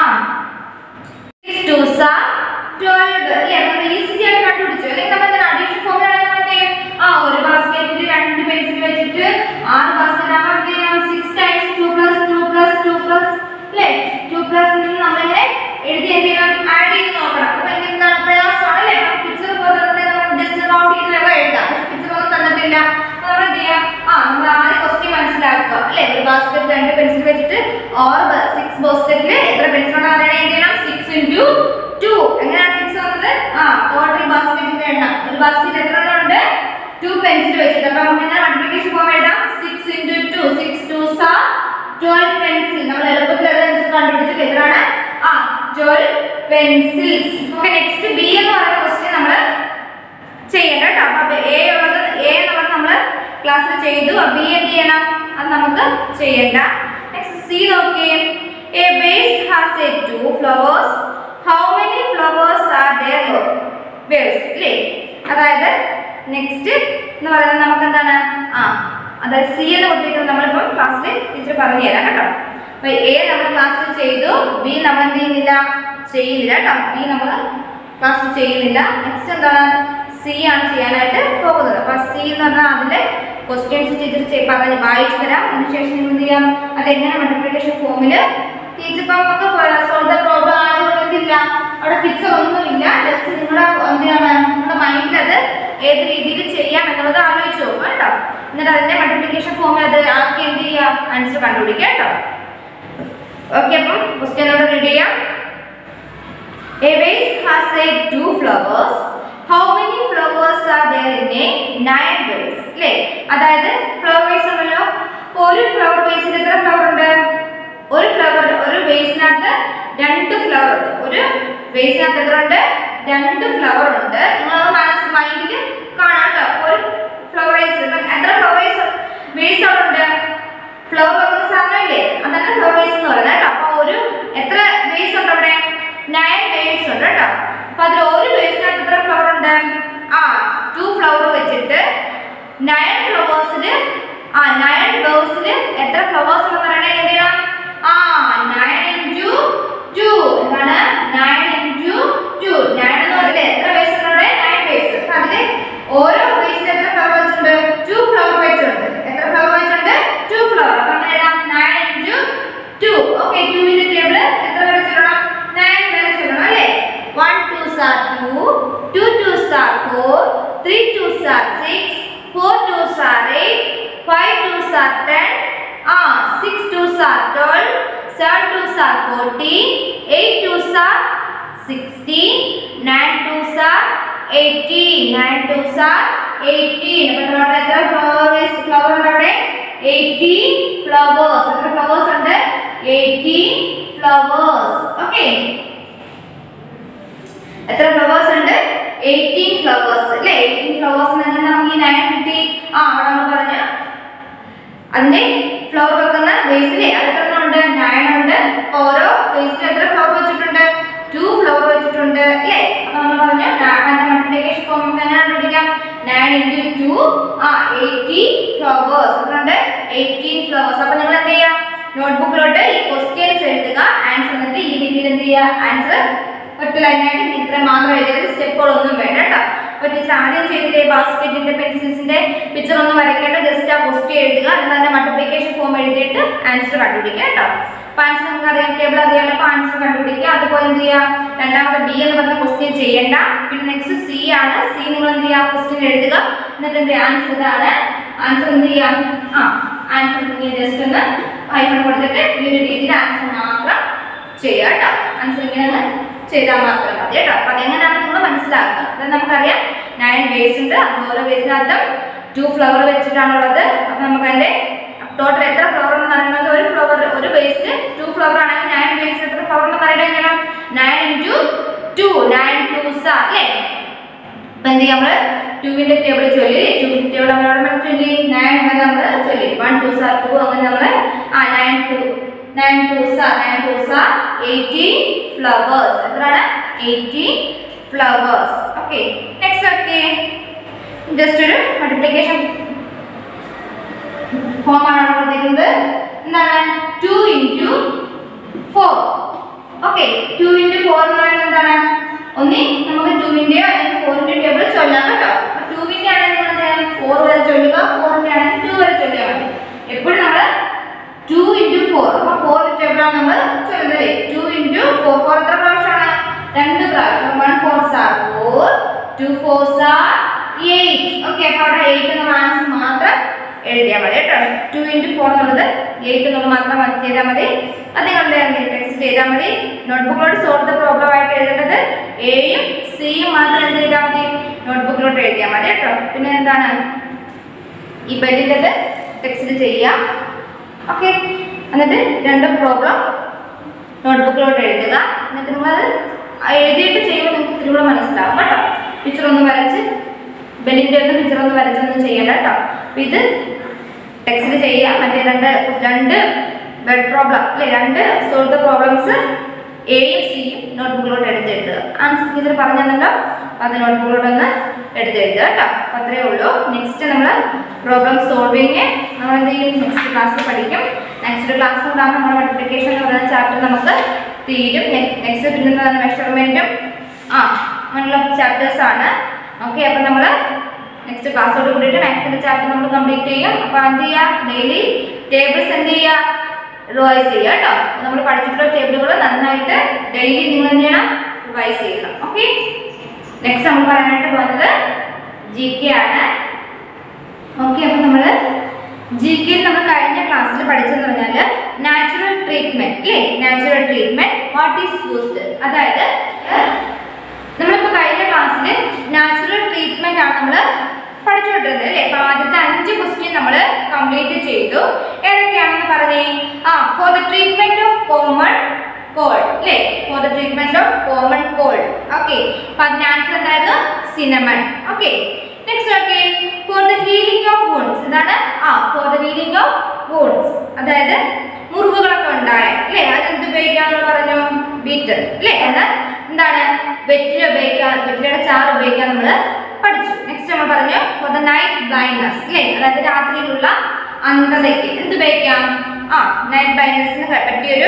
Speaker 1: 6 2s are 12 അല്ലേ? നമ്മൾ ഈസി ആയിട്ട് കണ്ടുപിടിച്ചു. അല്ലെങ്കിൽ നമ്മൾ അഡീഷൻ ഫോമിലാണ് ഒരു ബാസ്കറ്റിൽ 2 പെൻസിൽ വെച്ചിട്ട് 6 ബാസ്കറ്റ് ആകുമ്പോൾ 6 times 2 + 2 + 2 അല്ലേ? 2 + നമ്മളിങ്ങനെ എഴുതി എന്ത് ചെയ്യണം? ആഡ് ചെയ്ത് നോക്കണം. അപ്പോൾ എന്താണ്? പ്രയാസമാണ് അല്ലേ? പിക്ചർ പോലെ നമ്മൾ ജസ്റ്റ് കൗണ്ട് ചെയ്ത് എഴുതാം. പക്ഷെ പിക്ചർ ഒന്നും തന്നിട്ടില്ല. അപ്പോൾ നമ്മൾ എന്ത് ചെയ്യാം? നമ്മൾ ആദ്യം ക്വസ്റ്റ്യൻ മനസ്സിലാക്കുക അല്ലേ? ഒരു ബാസ്കറ്റ് 2 പെൻസിൽ വെച്ചിട്ട് 6 ബാസ്കറ്റിൽ എത്ര പെൻസിൽ ഉണ്ടെന്ന് അറിയണമെങ്കിൽ എന്ത് ചെയ്യണം? 6 into 2. എങ്ങനെയാണ് 6 വന്നത്? ടോട്ടൽ ബാസ്കറ്റിന്റെ എണ്ണം. ഒരു ബാസ്കറ്റ് എത്ര എണ്ണം ഉണ്ട്? 2 പെൻസിൽ വെച്ചിട്ട്. അപ്പോൾ നമുക്ക് എങ്ങനെ മൾട്ടിപ്ലിക്കേഷൻ ഫോം എഴുതാം? 6 into 2. 6 2s are 12 pencil. നമ്മൾ എളുപ്പത്തിൽ അത് ആൻസർ കണ്ടുപിടിച്ചിട്ട് എത്രയാണ്? 12 പെൻസിൽസ്. ഓക്കെ, നെക്സ്റ്റ് ബി എന്ന് പറയുന്ന ക്വസ്റ്റ്യൻ നമ്മൾ ചെയ്യണ്ട കേട്ടോ. അപ്പോൾ എ എന്നുള്ളത് നമ്മൾ ക്ലാസ്സിൽ ചെയ്തു. ബി എന്ത് ചെയ്യണം? അത് നമുക്ക് ചെയ്യണ്ട. നെക്സ്റ്റ് സി നോക്കിയേ. A vase has a 2 flowers. How many flowers are there in vase? അല്ലേ? അതായത് നെക്സ്റ്റ് എന്ന് പറയുന്നത് നമുക്ക് എന്താണ്? അതായത് സി എന്ന് കൊടുത്തിരിക്കുന്നത് നമ്മളിപ്പോൾ ക്ലാസ്സിൽ ടീച്ചർ പറഞ്ഞു തരാം കേട്ടോ. അപ്പോൾ എ നമ്മൾ ക്ലാസ്സിൽ ചെയ്തു. ബി നമ്മൾ എന്ത് ചെയ്യുന്നില്ല? ചെയ്യുന്നില്ല കേട്ടോ. ബി നമ്മൾ ക്ലാസ്സിൽ ചെയ്യുന്നില്ല. നെക്സ്റ്റ് എന്താണ്? സി ആണ് ചെയ്യാനായിട്ട് പോകുന്നത്. അപ്പോൾ സി എന്ന് പറഞ്ഞാൽ അതിൻ്റെ ക്വസ്റ്റ്യൻസ് ടീച്ചർ പറഞ്ഞ് വായിച്ചു തരാം. അതിനുശേഷം നിങ്ങൾ എന്ത് ചെയ്യാം? അതെങ്ങനെ മൾട്ടിപ്ലിക്കേഷൻ ഫോമിൽ ടീച്ചർ ഇപ്പം നമുക്ക് സോൾവ് ദ പ്രോബ്ലം ആയതുകൊണ്ടില്ല. അവിടെ പിക്ചർ ഒന്നുമില്ല. ജസ്റ്റ് നിങ്ങളുടെ നിങ്ങളുടെ മൈൻഡിൽ അത് ഏത് രീതിയിൽ ചെയ്യാം എന്നുള്ളത് ആലോചിച്ച് നോക്കുക കേട്ടോ. എന്നിട്ട് അതിൻ്റെ മൾട്ടിപ്ലിക്കേഷൻ ഫോമിൽ അത് ആക്കി എന്ത് ചെയ്യാം? ആൻസർ കണ്ടുപിടിക്കുക കേട്ടോ. ഓക്കെ, അപ്പം ക്വസ്റ്റ്യൻ ഇവിടെ റീഡ് ചെയ്യാം. A vase has a 2 flowers. How many flowers are there in a 9 vase? അല്ലേ? അതായത് ഫ്ലവർ വേസ് ഉണ്ടല്ലോ. ഒരു ഫ്ലവർ വേസിൽ എത്ര ഫ്ലവർ ഉണ്ട്? ഒരു വേസിനകത്ത് 2 ഫ്ലവർ ഉണ്ട്. ഒരു വേസിനകത്ത് എത്ര ഉണ്ട്? 2 ഫ്ലവർ ഉണ്ട്. നിങ്ങൾ മൈൻഡിൽ കാണാം കേട്ടോ. ഒരു ഫ്ലവർ വേസ് എത്ര ഫ്ലവർ വേസ് അവിടെ ഉണ്ട്? ഫ്ലവർ വെക്കുന്ന സാധനമില്ലേ? അതാണ് ഫ്ലവർ വേസ് എന്ന് പറയുന്നത് കേട്ടോ. അപ്പോൾ എത്ര വേസ് ഉണ്ട് അവിടെ? 9 വേസ് ഉണ്ട് കേട്ടോ. അപ്പൊ അതിൽ ഒരു ബേസിനകത്ത് എത്ര ഫ്ലവർ ഉണ്ട്? 2 ഫ്ലവർ വെച്ചിട്ട് 9 ഫ്ലവേഴ്സിൽ 9 ബേഴ്സിൽ എത്ര ഫ്ലവേഴ്സ് ഉണ്ടെന്ന് പറയണേ? എന്ത് ചെയ്യണം? 9 into 2 എന്താണ്? 9 into 2. 9 എന്ന് പറഞ്ഞാൽ എത്ര ബേസ് ഉണ്ട്? 9 ബേസ്. അപ്പൊ അതിൽ ഓരോ ബേസിൽ എത്ര ഫ്ലവർ വെച്ചിട്ടുണ്ട്? 2 ഫ്ലവർ വെച്ചിട്ടുണ്ട്. എത്ര ഫ്ലവർ വെച്ചിട്ടുണ്ട്? 2 ഫ്ലവർ. അപ്പൊ അങ്ങനെ എഴുതാം 9 into 2. ഓക്കെ, 2 ന്റെ ടേബിൾ എത്ര വരെ ചുറ്റണം? 9 വരെ ചുറ്റണം അല്ലേ? 1 2s are 2, 2 2s are 4, 3 2s are 6, 4 2s are 8, 5 2s are 10, 6 2s are 12, 7 2s are 14, 8 2s are 16, 9 2s are 18, 9 2s are 18. അപ്പോൾ നമ്മുടെ എത്ര ഫ്ലവർ ഉണ്ട് അവിടെ? 18 ഫ്ലവേഴ്സ്. എത്ര ഫ്ലവേഴ്സ് ഉണ്ട്? 18 ഫ്ലവേഴ്സ്. ഓക്കെ, എത്ര ഫ്ലവേഴ്സ് ഉണ്ട്? 18 ഫ്ലവേഴ്സ് അല്ലേ? 18 ഫ്ലവേഴ്സ് എന്ന് നമുക്ക് ഈ 9 കിട്ടി. അവിടെ നമ്മൾ പറഞ്ഞു അതിന്റെ ഫ്ലവർ വെക്കുന്ന ബേസിലെ എത്ര ഉണ്ട്? 9 ഉണ്ട്. ഓരോ ബേസിൽ എത്ര ഫ്ലവർ വെച്ചിട്ടുണ്ട്? 2 ഫ്ലവർ വെച്ചിട്ടുണ്ട് അല്ലേ? അപ്പൊ നമ്മൾ പറഞ്ഞു മൾട്ടിപ്ലിക്കേഷൻ ഫോം നമുക്ക് എങ്ങനെ കണ്ടുപിടിക്കാം? 9 into 2 80 ഫ്ലവേഴ്സ്. എത്ര ഉണ്ട്? 18 ഫ്ലവേഴ്സ്. അപ്പൊ നിങ്ങൾ എന്ത് ചെയ്യാം? നോട്ട്ബുക്കിലോട്ട് ഈ ക്വസ്റ്റ്യൻസ് എഴുതുക, ആൻസർ എന്നിട്ട് ഈ രീതിയിൽ എന്ത് ചെയ്യുക? ആൻസർ ഒറ്റ ലൈനായിട്ട് ഇത്ര മാത്രം എഴുതിയത്, സ്റ്റെപ്പുകളൊന്നും വേണ്ട കേട്ടോ. അപ്പോൾ ടീച്ചർ ആദ്യം ചെയ്തില്ലേ ബാസ്ക്കറ്റിന്റെ പെൻസിൽസിന്റെ പിക്ചർ ഒന്നും വരയ്ക്കേണ്ട, ജസ്റ്റ് ആ ക്വസ്റ്റ്യൻ എഴുതുക, അതിന് തന്നെ മൾട്ടിപ്ലിക്കേഷൻ ഫോം എഴുതിയിട്ട് ആൻസർ കണ്ടുപിടിക്കുക കേട്ടോ. അപ്പോൾ ആൻസർ നിങ്ങൾക്ക് അറിയാം, ടേബിൾ അറിയാമല്ലോ. അപ്പോൾ ആൻസർ കണ്ടുപിടിക്കുക. അതുപോലെ എന്ത് ചെയ്യുക? രണ്ടാമത്തെ ബി എന്ന് പറഞ്ഞ ക്വസ്റ്റ്യൻ ചെയ്യേണ്ട. പിന്നെ നെക്സ്റ്റ് സി ആണ്. സി നിങ്ങൾ എന്ത് ചെയ്യുക? ക്വസ്റ്റ്യൻ എഴുതുക, എന്നിട്ട് എന്ത് ചെയ്യുക? ആൻസർ ഇതാണ്. ആൻസർ എന്ത് ചെയ്യാം? ആൻസർ ജസ്റ്റ് ഒന്ന് ഹൈഫൺ കൊടുത്തിട്ട് ഈ ഒരു രീതിയിൽ ആൻസർ മാത്രം ചെയ്യുക കേട്ടോ. ആൻസർ ഇങ്ങനെ ചെയ്താൽ മാത്രം മതി കേട്ടോ. അപ്പൊ അതെങ്ങനെയാണ് നിങ്ങൾ മനസ്സിലാക്കുക? അത് നമുക്കറിയാം 9 ബേസ് ഉണ്ട്. അത് ഓരോ ബേസിനകത്തും 2 ഫ്ലവർ വെച്ചിട്ടാണുള്ളത്. അപ്പൊ നമുക്ക് അതിന്റെ ടോട്ടൽ എത്ര ഫ്ലവർ എന്ന് പറയുന്നത്? ഒരു ഫ്ലവർ, ഒരു ബേസിൽ 2 ഫ്ലവർ ആണെങ്കിൽ 9 ബേസ് എത്ര ഫ്ലവർ എന്ന് പറയുന്നത്? 9 into 2, 9 2s അല്ലേ? അപ്പൊ എന്ത് ചെയ്യാം? നമ്മള് 2 ന്റെ ടേബിൾ ചൊല്ലി, 2 ന്റെ ടേബിൾ നമ്മളോട് ചൊല്ലി 9 വരെ നമ്മൾ ചൊല്ലി 1 2s are 2. അങ്ങനെ നമ്മള് 9 2s are 18 flowers. എത്രയാണ്? 18 flowers. Okay, next okay, just ഒരു മൾട്ടിപ്ലിക്കേഷൻ ഫോം ആണ് കൊടുത്തിരിക്കുന്നത്. എന്താണ്? 2 into 4. ഓക്കെ, 2 into 4 എന്ന് പറയുന്നത് എന്താണ്? ഒന്നി നമുക്ക് 2 ന്റെയോ അല്ലെങ്കിൽ 4 ന്റെ ടേബിൾ ചൊല്ലാം കേട്ടോ. 2 ന്റെ ആണെങ്കിൽ നിങ്ങൾ 4 വരെ ചൊല്ലുക, 4 ന്റെ ആണെങ്കിൽ 2 വരെ ചൊല്ലിയാൽ മതി. എപ്പോഴും നമ്മൾ 2 into 4. അപ്പോൾ 4 ടേബിൾ ആണ് നമ്മൾ ചൊല്ലുന്നത്. 2 into 4. 4 എത്ര പ്രാവശ്യമാണ്? 2 പ്രാവശ്യം. 1 4s are 4, 2 4s are 8. Okay, അപ്പോൾ അവിടെ 8 എന്നുള്ള ആൻസർ മാത്രം എഴുതിയാൽ മതി കേട്ടോ. 2 into 4 എന്നുള്ളത് 8 എന്നുള്ള മാത്രം ചെയ്താൽ മതി. അത് നിങ്ങളുടെ ടെക്സ്റ്റ് ചെയ്താൽ മതി. നോട്ട്ബുക്കിലോട്ട് സോൾവ് ദ പ്രോബ്ലം ആയിട്ട് എഴുതേണ്ടത് എയും സിയും മാത്രം എന്ത് ചെയ്താൽ മതി? നോട്ട്ബുക്കിലോട്ട് എഴുതിയാൽ മതി കേട്ടോ. പിന്നെ എന്താണ് ഈ ബെല്ലിൻ്റെത് ടെക്സ്റ്റ് ചെയ്യുക. ഓക്കെ, എന്നിട്ട് 2 പ്രോബ്ലം നോട്ട്ബുക്കിലോട്ട് എഴുതുക. എന്നിട്ട് നിങ്ങളത് എഴുതിയിട്ട് ചെയ്യുമ്പോൾ നിങ്ങൾക്ക് ഇത്തിരി കൂടെ മനസ്സിലാവും കേട്ടോ. പിക്ചറൊന്നും വരച്ച് ബെല്ലിൻ്റെ ഒന്നും പിക്ചറൊന്നും വരച്ചൊന്നും ചെയ്യണ്ട കേട്ടോ. അപ്പം ഇത് ടെക്സ്റ്റ് ചെയ്യുക. മറ്റേ രണ്ട് ബെഡ് പ്രോബ്ലം അല്ലേ, 2 സോൾവ് ദ പ്രോബ്ലംസ് എയും സിയും നോട്ട്ബുക്കിലോട്ട് എടുത്തെഴുതുക. ആൻസർ ടീച്ചർ പറഞ്ഞു തന്നല്ലോ, അപ്പോൾ അത് നോട്ട്ബുക്കിലോട്ടൊന്ന് എടുത്തെഴുതുക കേട്ടോ. അപ്പോൾ അത്രയേ ഉള്ളൂ. നെക്സ്റ്റ് നമ്മൾ പ്രോബ്ലം സോൾവിങ് നമ്മൾ എന്ത് ചെയ്യും? നെക്സ്റ്റ് ക്ലാസ്സിൽ പഠിക്കും. നെക്സ്റ്റ് ക്ലാസ് ഉണ്ടാകുമ്പോൾ നമ്മുടെ മൾട്ടിപ്ലിക്കേഷൻ എന്ന് പറയുന്ന ചാപ്റ്റർ നമുക്ക് തീരും. നെക്സ്റ്റ് പിന്നെ മെഷർമെൻറ്റും അങ്ങനെയുള്ള ചാപ്റ്റേഴ്സ് ആണ്. ഓക്കെ, അപ്പോൾ നമ്മൾ നെക്സ്റ്റ് ക്ലാസ്സോട് കൂടിയിട്ട് മാത്സിൻ്റെ ചാപ്റ്റർ നമ്മൾ കംപ്ലീറ്റ് ചെയ്യും. അപ്പോൾ എന്ത് ചെയ്യുക? ഡെയിലി ടേബിൾസ് എന്ത് ചെയ്യുക? റിവൈസ് ചെയ്യുക കേട്ടോ. നമ്മൾ പഠിച്ചിട്ടുള്ള ടേബിളുകൾ നന്നായിട്ട് ഡെയിലി നിങ്ങൾ എന്ത് ചെയ്യണം? റിവൈസ് ചെയ്യണം. ഓക്കെ, നെക്സ്റ്റ് നമ്മൾ പറയാനായിട്ട് പോകുന്നത് GK ആണ്. ഓക്കെ, അപ്പോൾ നമ്മൾ GK നമ്മൾ കഴിഞ്ഞ ക്ലാസ്സിൽ പഠിച്ചെന്ന് പറഞ്ഞാൽ നാച്ചുറൽ ട്രീറ്റ്മെന്റ് അല്ലേ? Natural treatment what is used. അതായത് നമ്മളിപ്പോൾ കഴിഞ്ഞ ക്ലാസ്സിൽ നാച്ചുറൽ ട്രീറ്റ്മെന്റ് ആണ് നമ്മൾ പഠിച്ചുകൊണ്ടിരുന്നത് അല്ലേ? അപ്പോൾ ആദ്യത്തെ 5 ക്വസ്റ്റ്യൻ നമ്മൾ കംപ്ലീറ്റ് ചെയ്തു. ഏതൊക്കെയാണെന്ന് പറഞ്ഞേ? For the treatment of common cold അല്ലേ? For the treatment of common cold. Okay, അപ്പോൾ അതിന് ആൻസർ എന്തായിരുന്നു? Cinnamon. Okay, next okay, for the healing of wounds. എന്താണ്? For the healing of wounds, അതായത് മുറിവുകളൊക്കെ ഉണ്ടായ അല്ലേ, അതെന്ത് ഉപയോഗിക്കാമെന്ന് പറഞ്ഞു? ബീറ്റർ അല്ലേ? എന്നാൽ എന്താണ് വെറ്റിലയുടെ ചാറ് ഉപയോഗിക്കാൻ നമ്മൾ പഠിച്ചു. നെക്സ്റ്റ് നമ്മൾ പറഞ്ഞു ഫോർ ദ നൈറ്റ് ബ്ലൈൻഡ്നസ് അല്ലേ, അതായത് രാത്രിയിലുള്ള അന്ധതയ്ക്ക് എന്ത് ഉപയോഗിക്കാം? നൈറ്റ് ബ്ലൈൻഡ്നസിന് പറ്റിയൊരു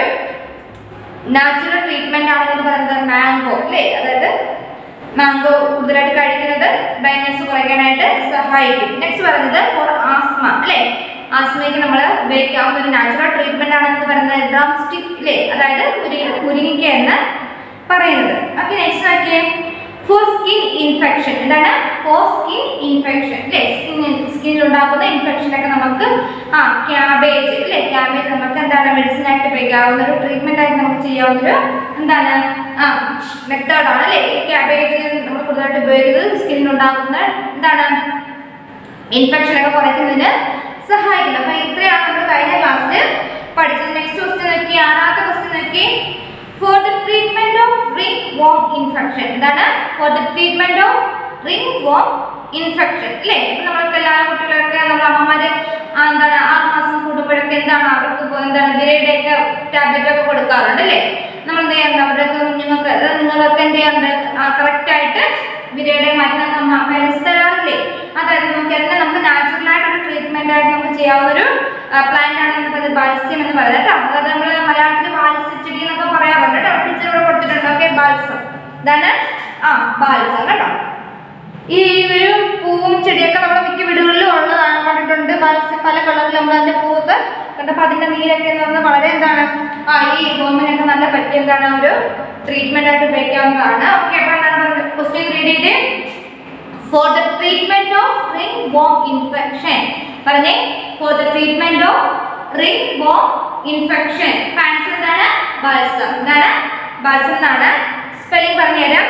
Speaker 1: നാച്ചുറൽ ട്രീറ്റ്മെന്റ് ആണെന്ന് പറയുന്നത് മാംഗോ അല്ലേ, അതായത് മാംഗോ കൂടുതലായിട്ട് കഴിക്കുന്നത് ബ്ലൈൻഡ്നസ് കുറയ്ക്കാനായിട്ട് സഹായിക്കും. നെക്സ്റ്റ് പറയുന്നത് ഫോർ ആസ്മ അല്ലേ, ആസ്മയ്ക്ക് നമ്മൾ ഉപയോഗിക്കാവുന്ന ഒരു നാച്ചുറൽ ട്രീറ്റ്മെന്റ് ആണെന്ന് പറയുന്നത് ഡ്രം സ്റ്റിക്ക് അല്ലേ, അതായത് മുരിങ്ങയ്ക്ക എന്ന് പറയുന്നത്. ഓക്കെ, നെക്സ്റ്റ് നോക്കിയേ ഫോർ സ്കിൻ ഇൻഫെക്ഷൻ. എന്താണ് ഫോർ സ്കിൻ ഇൻഫെക്ഷൻ അല്ലേ, സ്കിന്നിൽ ഉണ്ടാകുന്ന ഇൻഫെക്ഷനൊക്കെ നമുക്ക് ക്യാബേജ് അല്ലേ, ക്യാബേജ് നമുക്ക് എന്താണ് മെഡിസിൻ ആയിട്ട് ഉപയോഗിക്കാവുന്ന ഒരു ട്രീറ്റ്മെന്റ് ആയിട്ട് നമുക്ക് ചെയ്യാവുന്നൊരു എന്താണ് മെത്തേഡാണ് അല്ലേ. ഈ ക്യാബേജ് നമ്മൾ കൂടുതലായിട്ട് ഉപയോഗിക്കുന്നത് സ്കിന്നിൽ ഉണ്ടാകുന്ന എന്താണ് ഇൻഫെക്ഷനൊക്കെ കുറയ്ക്കുന്നതിന് സഹായിക്കുന്നത്. അപ്പൊ ഇത്രയാണ് നമ്മൾ കഴിഞ്ഞ ക്ലാസ്സിൽ പഠിച്ചത്. നെക്സ്റ്റ് ക്വസ്റ്റ്യൻ നോക്കി, ആറാമത്തെ ക്വസ്റ്റ്യൻ നോക്കി for the treatment of ringworm infection. എന്താണ് for the treatment of ringworm infection അല്ലേ. ഇപ്പൊ നമ്മൾക്ക് എല്ലാ കുട്ടികളൊക്കെ നമ്മുടെ അമ്മമാര് എന്താണ് 6 മാസം കൂടുമ്പോഴൊക്കെ എന്താണ് അവർക്ക് എന്താണ് വിരയുടെ ഒക്കെ ടാബ്ലറ്റ് ഒക്കെ കൊടുക്കാറുണ്ട് അല്ലേ. നമ്മൾ എന്ത് ചെയ്യാറുണ്ട് അവരൊക്കെ നിങ്ങളൊക്കെ എന്ത് ചെയ്യാറുണ്ട് കറക്റ്റ് ആയിട്ട് വിരയുടെ മരുന്നൊക്കെ പേരൻസ് തരാറില്ലേ. അതായത് നമുക്ക് നാച്ചുറൽ ആയിട്ടൊരു ട്രീറ്റ്മെന്റ് ആയിട്ട് നമുക്ക് ചെയ്യാവുന്ന ഒരു പ്ലാന്റ് ആണെന്ന് പറയുന്നത് ബാൽസ്യം എന്ന് പറയുന്നത് കേട്ടോ. അതായത് നമ്മൾ മലയാളത്തിൽ ബാൽസ്യച്ചെടി എന്നൊക്കെ പറയാറുണ്ട് കേട്ടോ. ടീച്ചർ ഇവിടെ കൊടുത്തിട്ടുണ്ട്. ഓക്കെ, ബാൽസം ഇതാണ് ബാൽസം കേട്ടോ. ഈ ഒരു പൂവും ചെടിയൊക്കെ നമ്മുടെ മിക്ക വീടുകളിലും ഉള്ളതാണ്, കണ്ടിട്ടുണ്ട്. ബാൽസ്യം പല കളറിൽ നമ്മൾ അതിന്റെ പൂവൊക്കെ കണ്ടപ്പോൾ അതിന്റെ നീരൊക്കെ എന്ന് പറഞ്ഞാൽ വളരെ എന്താണ് ഈ ഹോമിനൊക്കെ നല്ല പറ്റിയ എന്താണ് ഒരു ട്രീറ്റ്മെന്റ് ആയിട്ട് ഉപയോഗിക്കാവുന്നതാണ്. ഓക്കെ, അപ്പൊ എന്താണ് ക്വസ്റ്റ്യൻ റീഡ് ചെയ്ത് for the treatment of ringworm infection പറഞ്ഞേ. For the treatment of ringworm infection answer എന്താണ് ബാൽസം. എന്താണ് ബാൽസം എന്നാണ്. സ്പെല്ലിംഗ് പറഞ്ഞുതരാം.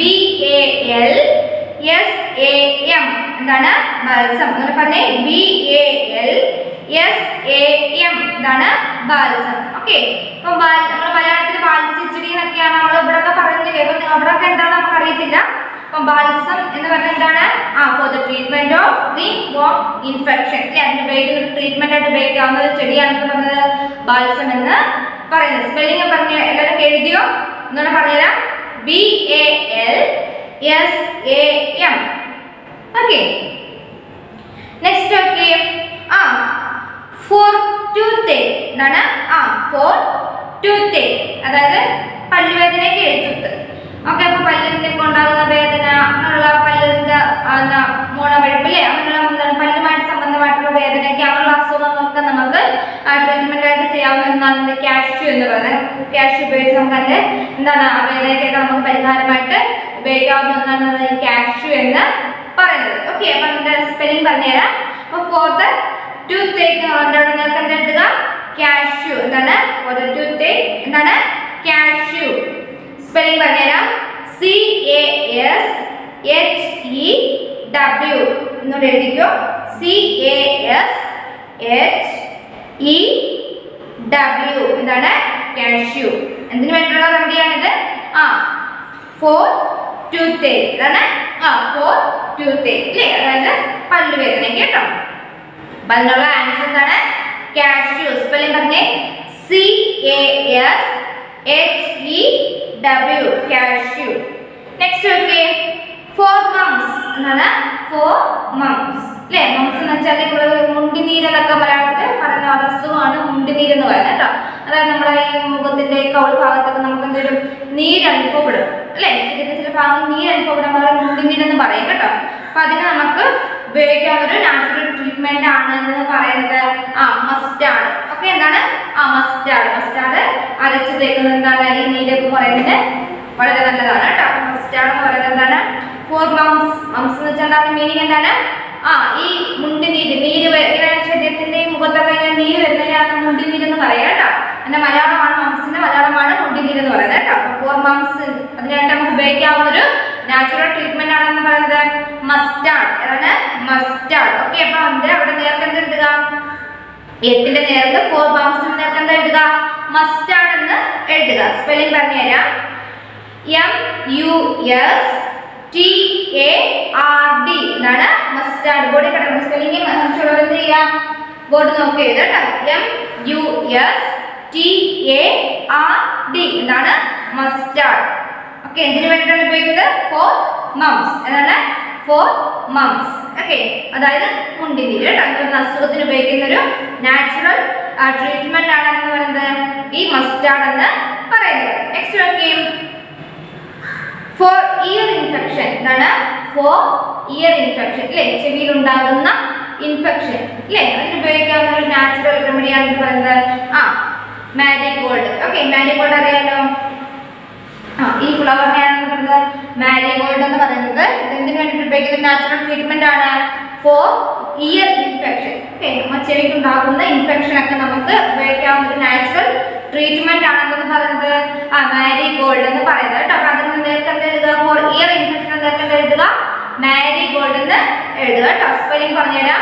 Speaker 1: BALSAM എന്താണ് ബാൽസം. അങ്ങനെ പറഞ്ഞേ BALSAM എന്താണ് ബാൽസം. ഓക്കെ, അപ്പൊ നമ്മൾ മലയാളത്തിൽ ബാൽസ്യച്ചെടി എന്നൊക്കെയാണ് നമ്മൾ ഇവിടെയൊക്കെ പറഞ്ഞു കേൾക്കുന്നത്. അവിടെയൊക്കെ എന്താണ് നമുക്ക് അറിയത്തില്ല. അപ്പം ബാൽസം എന്ന് പറഞ്ഞാൽ എന്താണ് for the treatment of ringworm infection അല്ലെ, അതിന് ഉപയോഗിക്കുന്ന ട്രീറ്റ്മെന്റ് ആയിട്ട് ഉപയോഗിക്കാവുന്ന ഒരു ചെടിയാണെന്ന് പറഞ്ഞത് ബാൽസം എന്ന് പറയുന്നത്. സ്പെല്ലിംഗ് പറഞ്ഞ എല്ലാവരും എഴുതിയോ എന്നോട് പറഞ്ഞുതരാം. BALSAM. Okay, next okay for tooth എന്താണ് ഫോർ ടൂത്ത് അതായത് പല്ലുവേദനയ്ക്ക് എഴുത്തുത്ത്. ഓക്കെ, അപ്പൊ പല്ലിനെ ഉണ്ടാകുന്ന വേദന, അങ്ങനെയുള്ള പല്ലിന്റെ മോണവഴുപ്പില്ലേ, അങ്ങനെയുള്ള പല്ലുമായിട്ട് സംബന്ധമായിട്ടുള്ള വേദനയ്ക്ക് അങ്ങനെയുള്ള അസുഖങ്ങളൊക്കെ നമുക്ക് ട്രീറ്റ്മെന്റ് ആയിട്ട് ചെയ്യാവുന്നതാണ് കാഷ്യൂ എന്ന് പറയുന്നത്. കാഷ്യൂ ഉപയോഗിച്ച് നമുക്ക് അതിന്റെ എന്താണ് ആ വേദനയ്ക്കൊക്കെ നമുക്ക് പരിഹാരമായിട്ട് ഉപയോഗിക്കാവുന്ന ഒന്നാണ് ഈ കാഷ്യൂ എന്ന് പറയുന്നത്. ഓക്കെ, അപ്പൊ അതിന്റെ സ്പെല്ലിംഗ് പറഞ്ഞുതരാം. അപ്പൊ ഫോർ ദ ടൂത്ത് ഏക്ക് നിങ്ങൾക്ക് എന്താ എഴുതുക കാഷ്യൂ. എന്താണ് ഫോർ ദ ടൂത്ത് ഏക്ക് എന്താണ് കാഷ്യൂ. സ്പെല്ലിംഗ് പറഞ്ഞുതരാം. CASHEW എന്നോട് എഴുതിക്കോ. CASHEW എന്താണ് കാഷ്യൂ. എന്തിനു വേണ്ടിയുള്ള റെമഡിയാണിത്? ഫോർ ടൂത്ത് ഏക്ക്. ഇതാണ് ഫോർ ടൂത്ത് ഏക്ക് അല്ലേ, അതായത് പല്ലുവേദനയ്ക്ക് കേട്ടോ. അപ്പൊ അതിനുള്ള ആൻസർ എന്താണ് കാഷ്യൂ. സ്പെല്ലിംഗ് പറഞ്ഞേ CASHEW cashew. Next okay for mumps എന്നാണ് ഫോർ മംസ് അല്ലേ. മംസ് എന്ന് വെച്ചാൽ ഇവിടെ മുണ്ടിനീരെന്നൊക്കെ മലയാളത്തിൽ പറയുന്ന അസുഖമാണ് മുണ്ടിനീര് എന്ന് പറയുന്നത് കേട്ടോ. അതായത് നമ്മുടെ ഈ മുഖത്തിന്റെ കൗൾ ഭാഗത്തൊക്കെ നമുക്ക് എന്തെങ്കിലും നീര് അനുഭവപ്പെടും അല്ലേ, ശരീരത്തിന്റെ ചില ഭാഗങ്ങൾ നീര് അനുഭവപ്പെടും, നമ്മൾ മുണ്ടിനീരെന്ന് പറയും കേട്ടോ. അപ്പൊ അതിന് നമുക്ക് ഉപയോഗിക്കാവുന്ന ഒരു നാച്ചുറൽ ട്രീറ്റ്മെന്റ് ആണ് എന്ന് പറയുന്നത് മസ്റ്റാർഡ്. ഓക്കെ, എന്താണ് മസ്റ്റാർഡ് അരച്ച് തേക്കുന്നത് എന്താണ് ഈ നീരൊക്കെ പറയുന്നത് വളരെ നല്ലതാണ് കേട്ടോ. മസ്റ്റാർഡ് എന്ന് പറയുന്നത് എന്താണ് ഫോർ മംസ്. മംസ് എന്ന് വെച്ചാൽ മീനിങ് എന്താണ് ഈ മുണ്ടിനീര്, ഇങ്ങനെ ശരീരത്തിന്റെ മുഖത്തൊക്കെ ഇങ്ങനെ നീര് വരുന്നതിനാണ് മുണ്ടിനീര് എന്ന് പറയാം കേട്ടോ. എന്റെ മലയാളമാണ് മംസിന്റെ മലയാളമാണ് മുണ്ടിനീര് എന്ന് പറയുന്നത് കേട്ടോ. ഫോർ മംസ് അതിനായിട്ട് നമുക്ക് ഉപയോഗിക്കാവുന്ന ഒരു നാച്ചുറൽ ട്രീറ്റ്മെന്റ് ആണെന്ന് പറയുന്നത് മസ്റ്റാർഡ്. ഏതാണ് മസ്റ്റാർഡ്. ഓക്കെ, അപ്പൊ അതിന്റെ അവിടെ നേർക്ക് എന്താ എഴുതുക? 8ന്റെ നേർക്ക് ഫോർ മംസിന്റെ നേർക്ക് എന്താ എഴുതുക? മസ്റ്റാർഡ് എന്ന് എഴുതുക. സ്പെല്ലിംഗ് പറഞ്ഞുതരാം. MUSTARD എന്താണ് മസ്റ്റാർഡ്. ബോർഡിൽ കിടക്കുന്ന സ്പെല്ലിംഗ് മറ്റുള്ളവർ എന്ത് ചെയ്യാം ബോർഡ് നോക്കി എഴുതാം കേട്ടോ. MUSTARD എന്താണ് മസ്റ്റാർഡ്. ഓക്കെ, എന്തിനു വേണ്ടിയിട്ടാണ് ഉപയോഗിക്കുന്നത്? For mumps. ഏതാണ്? For mumps. ഓക്കെ, അതായത് മുണ്ടിനീര് കേട്ടോ. ഇപ്പം അസുഖത്തിന് ഉപയോഗിക്കുന്ന ഒരു നാച്ചുറൽ ട്രീറ്റ്മെന്റ് ആണെന്ന് പറയുന്നത് ഈ മസ്റ്റാർഡ് എന്ന് പറയുന്നത്. നെക്സ്റ്റ് നോക്കി, ഫോർ ഇയർ ഇൻഫെക്ഷൻ. എന്താണ്? ഫോർ ഇയർ ഇൻഫെക്ഷൻ അല്ലേ, ചെവിയിൽ ഉണ്ടാകുന്ന ഇൻഫെക്ഷൻ അല്ലേ, അതിന് ഉപയോഗിക്കാവുന്ന ഒരു നാച്ചുറൽ റെമഡി ആണെന്ന് പറയുന്നത് മാരിഗോൾഡ്. ഓക്കെ, മാരിഗോൾഡ് അറിയാലോ. ഈ ഫ്ലവറിനെയാണെന്ന് പറയുന്നത് മാരിഗോൾഡ് എന്ന് പറയുന്നത്. എന്തിനു വേണ്ടി ഉപയോഗിക്കുന്ന നാച്ചുറൽ ട്രീറ്റ്മെന്റ് ആണ്? For ear infection. ഓക്കെ, ചെവിക്ക് ഉണ്ടാകുന്ന ഇൻഫെക്ഷൻ ഒക്കെ നമുക്ക് ഉപയോഗിക്കാവുന്ന ഒരു നാച്ചുറൽ ട്രീറ്റ്മെന്റ് ആണെന്ന് പറയുന്നത് മാരിഗോൾഡ് എന്ന് പറയുന്നത് കേട്ടോ. അപ്പൊ അതിന് നേരത്തെ എന്ത് എഴുതുക? ഫോർ ഇയർ ഇൻഫെക്ഷൻ നേരത്തെ എന്ത് എഴുതുക? മാരിഗോൾഡ് എന്ന് എഴുതുക കേട്ടോ. സ്പെല്ലിംഗ് പറഞ്ഞുതരാം.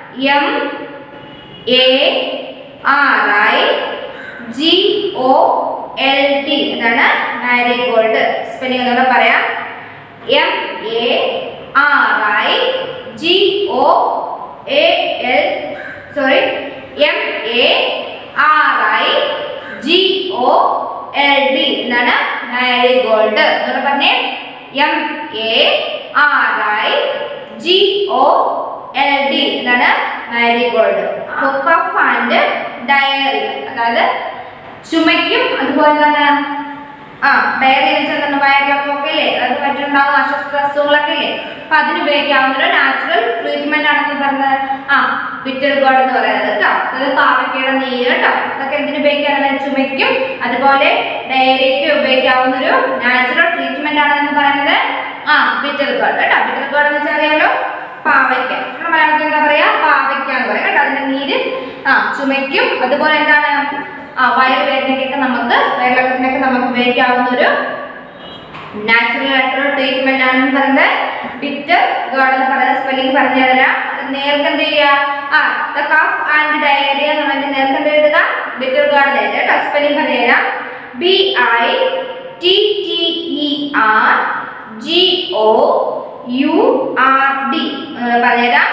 Speaker 1: MARIGOLD. എന്താണ്? മാരിഗോൾഡ്. സ്പെല്ലിംഗ് ഒന്നുകൂടെ പറയാം. MARIGOLD. എന്താണ്? മാരിഗോൾഡ്. ഒന്നുകൂടെ പറഞ്ഞേ. MARIGOLD. എന്താണ്? മാരിഗോൾഡ്. കഫ് ആൻഡ് ഡയറി, അതായത് ചുമയ്ക്കും അതുപോലെ തന്നെ ഡയറി എന്ന് വെച്ചാൽ വയറിളക്കം ഒക്കെ ഇല്ലേ, അത് പറ്റുണ്ടാകുന്ന അസ്വസ്ഥ അസുഖങ്ങളൊക്കെ ഇല്ലേ, അപ്പൊ അതിന് ഉപയോഗിക്കാവുന്ന ഒരു നാച്ചുറൽ ട്രീറ്റ്മെന്റ് ആണെന്ന് പറഞ്ഞത് ബിറ്റർ ഗോർഡ് എന്ന് പറയുന്നത് കേട്ടോ. അതായത് പാവയ്ക്കയുടെ നീര് കേട്ടോ. അതൊക്കെ എന്തിനു ഉപയോഗിക്കാറുണ്ട്? ചുമയ്ക്കും അതുപോലെ ഡയറിക്ക് ഉപയോഗിക്കാവുന്ന ഒരു നാച്ചുറൽ ട്രീറ്റ്മെന്റ് ആണെന്ന് പറയുന്നത് ബിറ്റർ ഗോർഡ് കേട്ടോ. ബിറ്റർ ഗോർഡ് എന്ന് വെച്ചാൽ അറിയാലോ, പാവയ്ക്ക. നമ്മുടെ മലയാളത്തിൽ എന്താ പറയാ? പാവയ്ക്ക എന്ന് പറയാം കേട്ടോ. അതിന്റെ നീര് ചുമയ്ക്കും അതുപോലെ എന്താണ് വയറുവേദനയ്ക്കൊക്കെ വയറിളക്കത്തിനൊക്കെ നമുക്ക് ഉപയോഗിക്കാവുന്ന ഒരു നാച്ചുറൽ ആയിട്ടുള്ള ട്രീറ്റ്മെന്റ് ആണെന്ന് പറയുന്നത് ബിറ്റർ ഗോർഡ് എന്ന് പറയുന്ന സ്പെല്ലിംഗ് പറഞ്ഞു തരാം. നേർക്ക് എന്ത് ചെയ്യുക? കഫ് ആൻഡ് ഡയറിയ എന്ന് പറഞ്ഞിട്ട് നേർക്ക് എന്ത് എഴുതുക? ബിറ്റർ ഗോർഡ് എഴുതുക കേട്ടോ. സ്പെല്ലിംഗ് പറഞ്ഞു തരാം. BITTERGOURD. പറഞ്ഞുതരാം.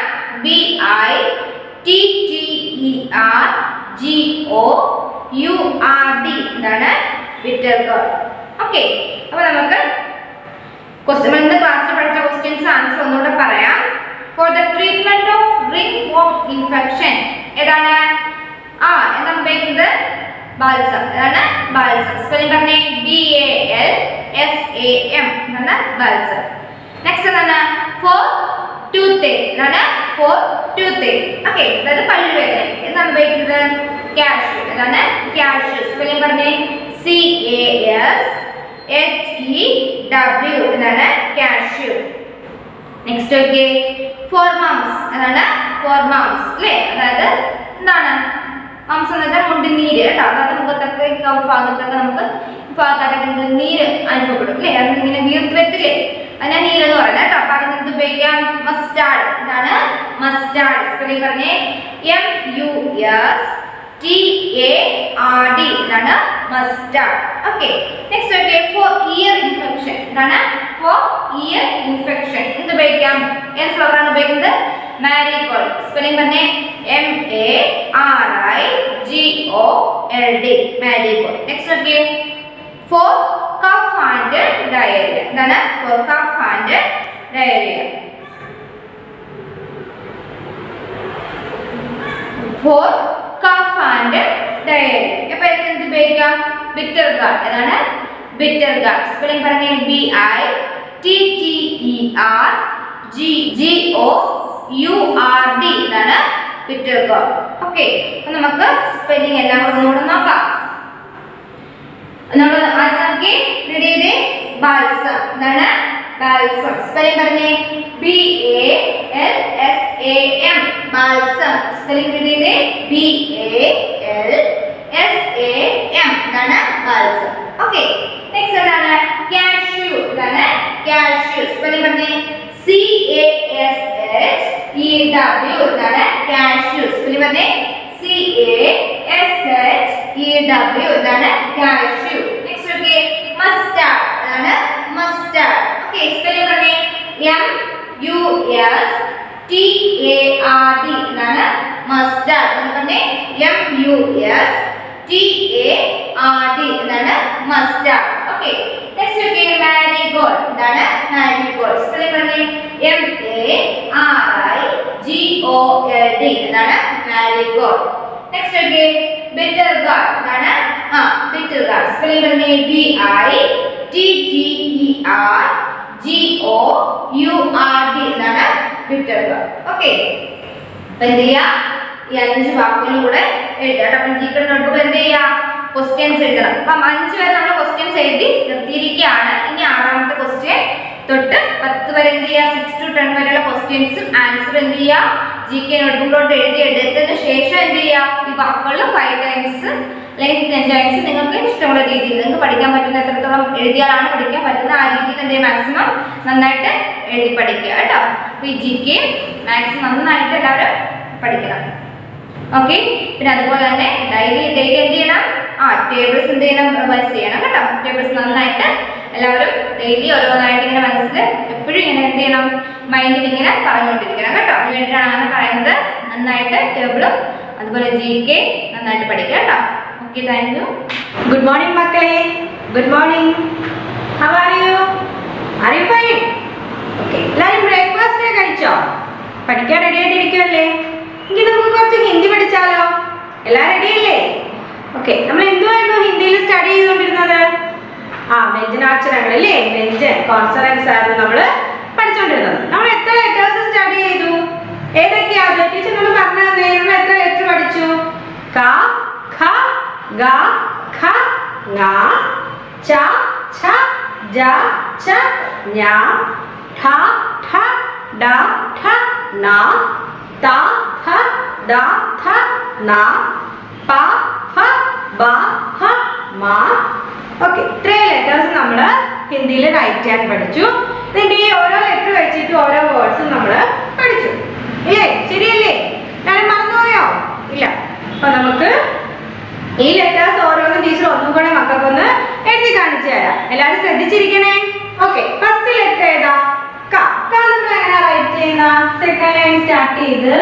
Speaker 1: BITTERGOURD. എന്താണ്? Bitter gourd. ഓക്കെ, അപ്പൊ നമുക്ക് ക്ലാസ്സിൽ പഠിച്ച ക്വസ്റ്റ്യൻസ് ആൻസർ ഒന്നുകൂടെ പറയാം. For the treatment of ringworm infection ഏതാണ്? എന്താ ഉപയോഗിക്കുന്നത്? ബാൽസം. ഏതാണ്? ബാൽസം. സ്പെല്ലിംഗ് പറഞ്ഞേ. BALSAM. എന്താണ്? ബാൽസം. നെക്സ്റ്റ് എന്താണ്? ഫോർ ടൂത്ത് എയ്ക്ക്. എന്താണ്? ഫോർ ടൂത്ത് എയ്ക്ക്. ഓക്കെ, അതായത് പല്ലുവേദന എന്താണ് ഉപയോഗിക്കുന്നത്? കാഷ്യൂ. ഏതാണ്? കാഷ്യൂ. സ്പെല്ലിംഗ് പറഞ്ഞേ. CASHEW. എന്താണ്? Cashew. Next okay, for mumps. എന്താണ്? ഫോർ മംസ് അല്ലേ, അതായത് എന്താണ് മംസ് എന്ന് വെച്ചാൽ മുണ്ടിനീര് കേട്ടോ. അതായത് മുഖത്തൊക്കെ ഭാഗത്തൊക്കെ നമുക്ക് ഭാഗത്തൊക്കെ നീര് അനുഭവപ്പെടും അല്ലേ, അത് ഇങ്ങനെ വീർത്ത് വെച്ചില്ലേ, അതിനാ നീരെന്ന് പറയുന്നത് കേട്ടോ. അപ്പൊ അതിന് എന്ത് ഉപയോഗിക്കാം? മസ്റ്റാർഡ്. എന്താണ്? മസ്റ്റാർഡ്. സ്പെല്ലിംഗ് പറഞ്ഞേ. MUSTARD. എന്താണ്? Mustard. Okay, next okay, for ear infection. എന്താണ്? ഫോർ ഇയർ ഇൻഫെക്ഷൻ എന്ത് ഉപയോഗിക്കാം? ഏത് ഫ്ലവർ ആണ് ഉപയോഗിക്കുന്നത്? മാരിഗോൾഡ്. സ്പെല്ലിംഗ് പറഞ്ഞേ. MARIGOLD. Marigold. Next okay, for cough and diarrhoea. എന്താണ്? For cough and diarrhoea. For cough and diarrhoea. അപ്പൊ എന്ത് ഉപയോഗിക്കാം? Bitter gourd. ഏതാണ്? Bitter gourd. സ്പെല്ലിംഗ് പറഞ്ഞേ. BITTERGOURD. ഇതാണ് ബിറ്റർ ഗാർഡ്. ഓക്കെ, അപ്പൊ നമുക്ക് സ്പെല്ലിംഗ് എല്ലാം ഒന്നുകൂടെ നോക്കാം. നമ്മൾ ആദ്യം റെഡി ചെയ്തേ. ബാൽസം. എന്താണ്? ബാൽസം. സ്പെല്ലിംഗ് പറഞ്ഞേ. BALSAM. ബാൽസം. സ്പെല്ലിംഗ് റെഡി ചെയ്തേ. BALSAM. എന്താണ്? ബാൽസം. ഓക്കെ, നെക്സ്റ്റ് എന്താണ്? കാഷ്യൂ. എന്താണ്? കാഷ്യൂ. സ്പെല്ലിംഗ് പറഞ്ഞേ. CASHEW. എന്താണ്? കാഷ്യൂ. സ്പെല്ലിംഗ് പറഞ്ഞേ. CASHEW. എന്താണ്? കാഷ്യൂ. Next okay, mustard. എന്താണ്? മസ്റ്റാർഡ്. ഓക്കെ, സ്പെല്ലിംഗ് പറഞ്ഞേ. MUSTARD. എന്താണ്? മസ്റ്റാർഡ്. എന്ന് പറഞ്ഞേ. MUSTARD. എന്താണ്? Mustard. Okay, next okay, marigold. എന്താണ് marigold? സ്പെല്ലിംഗ് പറഞ്ഞേ MARIGOLD. എന്താണ് marigold. Next okay bitter gourd. എന്താണ് bitter gourd. സ്പെല്ലിംഗ് പറഞ്ഞേ BITTERGOURD. എന്താണ് bitter gourd. ഓക്കേ അപ്പോൾ എന്ത് ചെയ്യാ ഈ 5 വാക്കുകളും കൂടെ എഴുതാം. അപ്പോൾ ജികെ നോട്ട്ബുക്ക് എന്ത് ചെയ്യാ ക്വസ്റ്റ്യൻസ് എഴുതണം. അപ്പം 5 വരെ നമ്മൾ ക്വസ്റ്റ്യൻസ് എഴുതി നിർത്തിയിരിക്കുകയാണ്. ഇനി 6ാമത്തെ ക്വസ്റ്റ്യൻ തൊട്ട് 10 വരെ എന്ത് ചെയ്യുക 6 to 10 വരെയുള്ള ക്വസ്റ്റ്യൻസും ആൻസർ എന്ത് ചെയ്യുക ജികെ നോട്ട്ബുക്കിലോട്ട് എഴുതി എടുത്തതിന് ശേഷം എന്ത് ചെയ്യുക ഈ വാക്കുകൾ 5 times അല്ലെങ്കിൽ 10 times നിങ്ങൾക്ക് ഇഷ്ടമുള്ള രീതിയിൽ നിങ്ങൾക്ക് പഠിക്കാൻ പറ്റുന്ന എത്രത്തോളം എഴുതിയാലാണ് പഠിക്കാൻ പറ്റുന്ന ആ രീതിയിൽ എന്ത് ചെയ്യുക മാക്സിമം നന്നായിട്ട് എഴുതി പഠിക്കുക കേട്ടോ. അപ്പോൾ ഈ ജികെ മാക്സിമം നന്നായിട്ട് എല്ലാവരും പഠിക്കണം. ഓക്കെ പിന്നെ അതുപോലെ തന്നെ ഡെയിലി എന്ത് ചെയ്യണം ടേബിൾസ് എന്ത് ചെയ്യണം റിവൈസ് ചെയ്യണം കേട്ടോ. ടേബിൾസ് നന്നായിട്ട് എല്ലാവരും ഡെയിലി ഓരോന്നായിട്ട് ഇങ്ങനെ മനസ്സിൽ എപ്പോഴും ഇങ്ങനെ എന്ത് ചെയ്യണം മൈൻഡിൽ ഇങ്ങനെ പറഞ്ഞുകൊണ്ടിരിക്കണം കേട്ടോ. അതിന് വേണ്ടിയിട്ടാണ് അങ്ങനെ പറയുന്നത്. നന്നായിട്ട് ടേബിളും അതുപോലെ ജികെ നന്നായിട്ട് പഠിക്കുക കേട്ടോ. Okay thank you.
Speaker 2: Good morning മക്കളെ. Good morning. How are you? Are you fine? Okay എല്ലാവരും ബ്രേക്ക്ഫാസ്റ്റ് കഴിച്ചോ? പഠിക്കാൻ റെഡി ആയിട്ടിരിക്കുമല്ലേ? എങ്കിൽ നമുക്ക് കുറച്ച് ഹിന്ദി പഠിച്ചാലോ? എല്ലാം റെഡിയല്ലേ? ഓക്കെ നമ്മൾ എന്തുവായിരുന്നു ഹിന്ദിയിൽ സ്റ്റഡി ചെയ്തുകൊണ്ടിരുന്നത്? വ്യഞ്ജനാക്ഷരങ്ങൾ അല്ലേ? വ്യഞ്ജൻ കോൺസണൻസ് ആയിരുന്നു നമ്മൾ പഠിച്ചുകൊണ്ടിരുന്നത്. നമ്മൾ എത്ര ലെറ്റേഴ്സ് സ്റ്റഡി ചെയ്തു? ഏതൊക്കെയാ ടീച്ചർ നമ്മൾ പറഞ്ഞു തന്നെ? നമ്മൾ എത്ര ലെറ്റർ പഠിച്ചു? ക ഖ ഗ ഖ ങ ച ഛ ജ ഛ ഞ ഠ ഠ ഡ ഠ ന ത ഥ ദ ഥ ന പ ഫ ബ ഹ മ. ഓക്കെ ഇത്രയും ലെറ്റേഴ്സ് നമ്മൾ ഹിന്ദിയിൽ റൈറ്റ് ചെയ്യാൻ പഠിച്ചു. ഇതിന്റെ ഈ ഓരോ ലെറ്റർ വെച്ചിട്ട് ഓരോ വേർഡ്സും നമ്മൾ പഠിച്ചു ഇല്ലേ? ശരിയല്ലേ? ഞാൻ മറന്നുപോയോ? ഇല്ല. അപ്പൊ നമുക്ക് ഈ ലെറ്റേഴ്സ് ഓരോന്നും ടീച്ചർ ഒന്നും കൂടെ മക്കൾക്കൊന്ന് എഴുതി കാണിച്ചു തരാം. എല്ലാവരും ശ്രദ്ധിച്ചിരിക്കണേ. ഓക്കെ ഫസ്റ്റ് ലെറ്റർ ഏതാ? ക. നമ്മൾ എങ്ങനെ റൈറ്റ് ചെയ്യുന്ന? സെക്കൻഡ് ലൈൻ സ്റ്റാർട്ട് ചെയ്ത്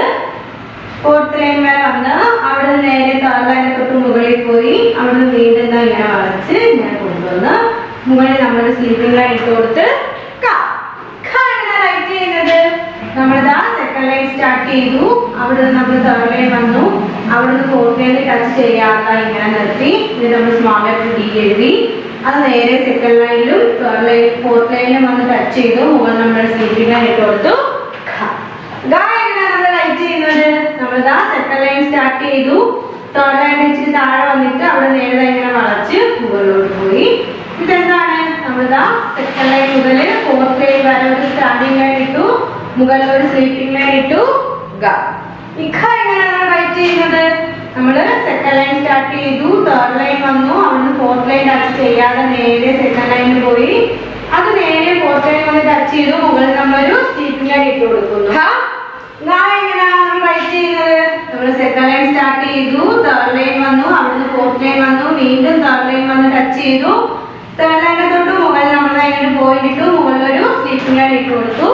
Speaker 2: 4th ലൈൻ വരെ വന്ന് അവിടെ നേരെ 3rd ലൈൻ തൊട്ട് മുകളിൽ പോയി അവിടെ വീണ്ടും ഇങ്ങനെ വളച്ച് ഇങ്ങനെ കൊണ്ടുവന്ന് മുകളിൽ നമ്മൾ സ്ലീപ്പിംഗ് ലൈൻ ഇട്ട് കൊടുത്ത് ക. ഖ എങ്ങനെ റൈറ്റ് ചെയ്യുന്നത്? നമ്മളിതാ സെക്കൻഡ് ലൈൻ സ്റ്റാർട്ട് ചെയ്തു. അവിടെ നമ്മൾ 3rd ലൈൻ വന്നു. അവിടുന്ന് 4th ലൈനിൽ ടച്ച് ചെയ്യാത്ത ഇങ്ങനെ നിർത്തി ഇത് നമ്മൾ സ്മോൾ ലെറ്റർ ഡി എഴുതി. അത് നേരെ സെക്കൻഡ് ലൈനിലും 4th ലൈനിലും വന്ന് ടച്ച് ചെയ്തു. മുകളിൽ നമ്മൾ സ്ലീപ്പിംഗ് ലൈൻ ഇട്ട് കൊടുത്തു ഖ. ഗ എങ്ങനെയാണ് നമ്മൾ റൈറ്റ് ചെയ്യുന്നത്? നമ്മളിതാ സെക്കൻഡ് ലൈൻ സ്റ്റാർട്ട് ചെയ്തു. 3rd ലൈൻ വെച്ചിട്ട് താഴെ വന്നിട്ട് അവിടെ നേരെ ഇങ്ങനെ വളച്ച് മുകളിലോട്ട് പോയി. ഇതെന്താണ്? നമ്മളിതാ സെക്കൻഡ് ലൈൻ മുതൽ 4th ലൈൻ വരെ ഒരു സ്റ്റാർട്ടിംഗ് ലൈൻ ഇട്ടു. മുകളിൽ ഒരു സ്ലീപ്പിംഗ് ലൈൻ ഇട്ടു ഗ. ഈ ഖ എങ്ങനെയാണ് റൈറ്റ് ചെയ്യുന്നത്? നമ്മൾ സെക്കൻഡ് ലൈൻ സ്റ്റാർട്ട് ചെയ്തു. 3rd ലൈൻ വന്നു. അവിടുന്ന് 4th ലൈൻ ടച്ച് ചെയ്യാതെ നേരെ സെക്കൻഡ് ലൈനിൽ പോയി. അത് നേരെ 4th ലൈൻ വന്ന് ടച്ച് ചെയ്തു. മുകളിൽ നമ്മളൊരു സ്ലീപ്പിംഗ് ലൈൻ ഇട്ട് കൊടുക്കുന്നു. എങ്ങനെയാണ് നമ്മൾ റൈറ്റ് ചെയ്യുന്നത്? നമ്മൾ സെക്കൻഡ് ലൈൻ സ്റ്റാർട്ട് ചെയ്തു. 3rd ലൈൻ വന്നു. അവിടുന്ന് 4th ലൈൻ വന്നു. വീണ്ടും 3rd ലൈൻ വന്ന് ടച്ച് ചെയ്തു. 3rd ലൈനിൽ തൊട്ട് മുകളിൽ നമ്മൾ അതിനൊരു പോയിന്റ് ഇട്ടു. മുകളിലൊരു സ്ലീപ്പിംഗ് ലൈൻ ഇട്ട് കൊടുത്തു.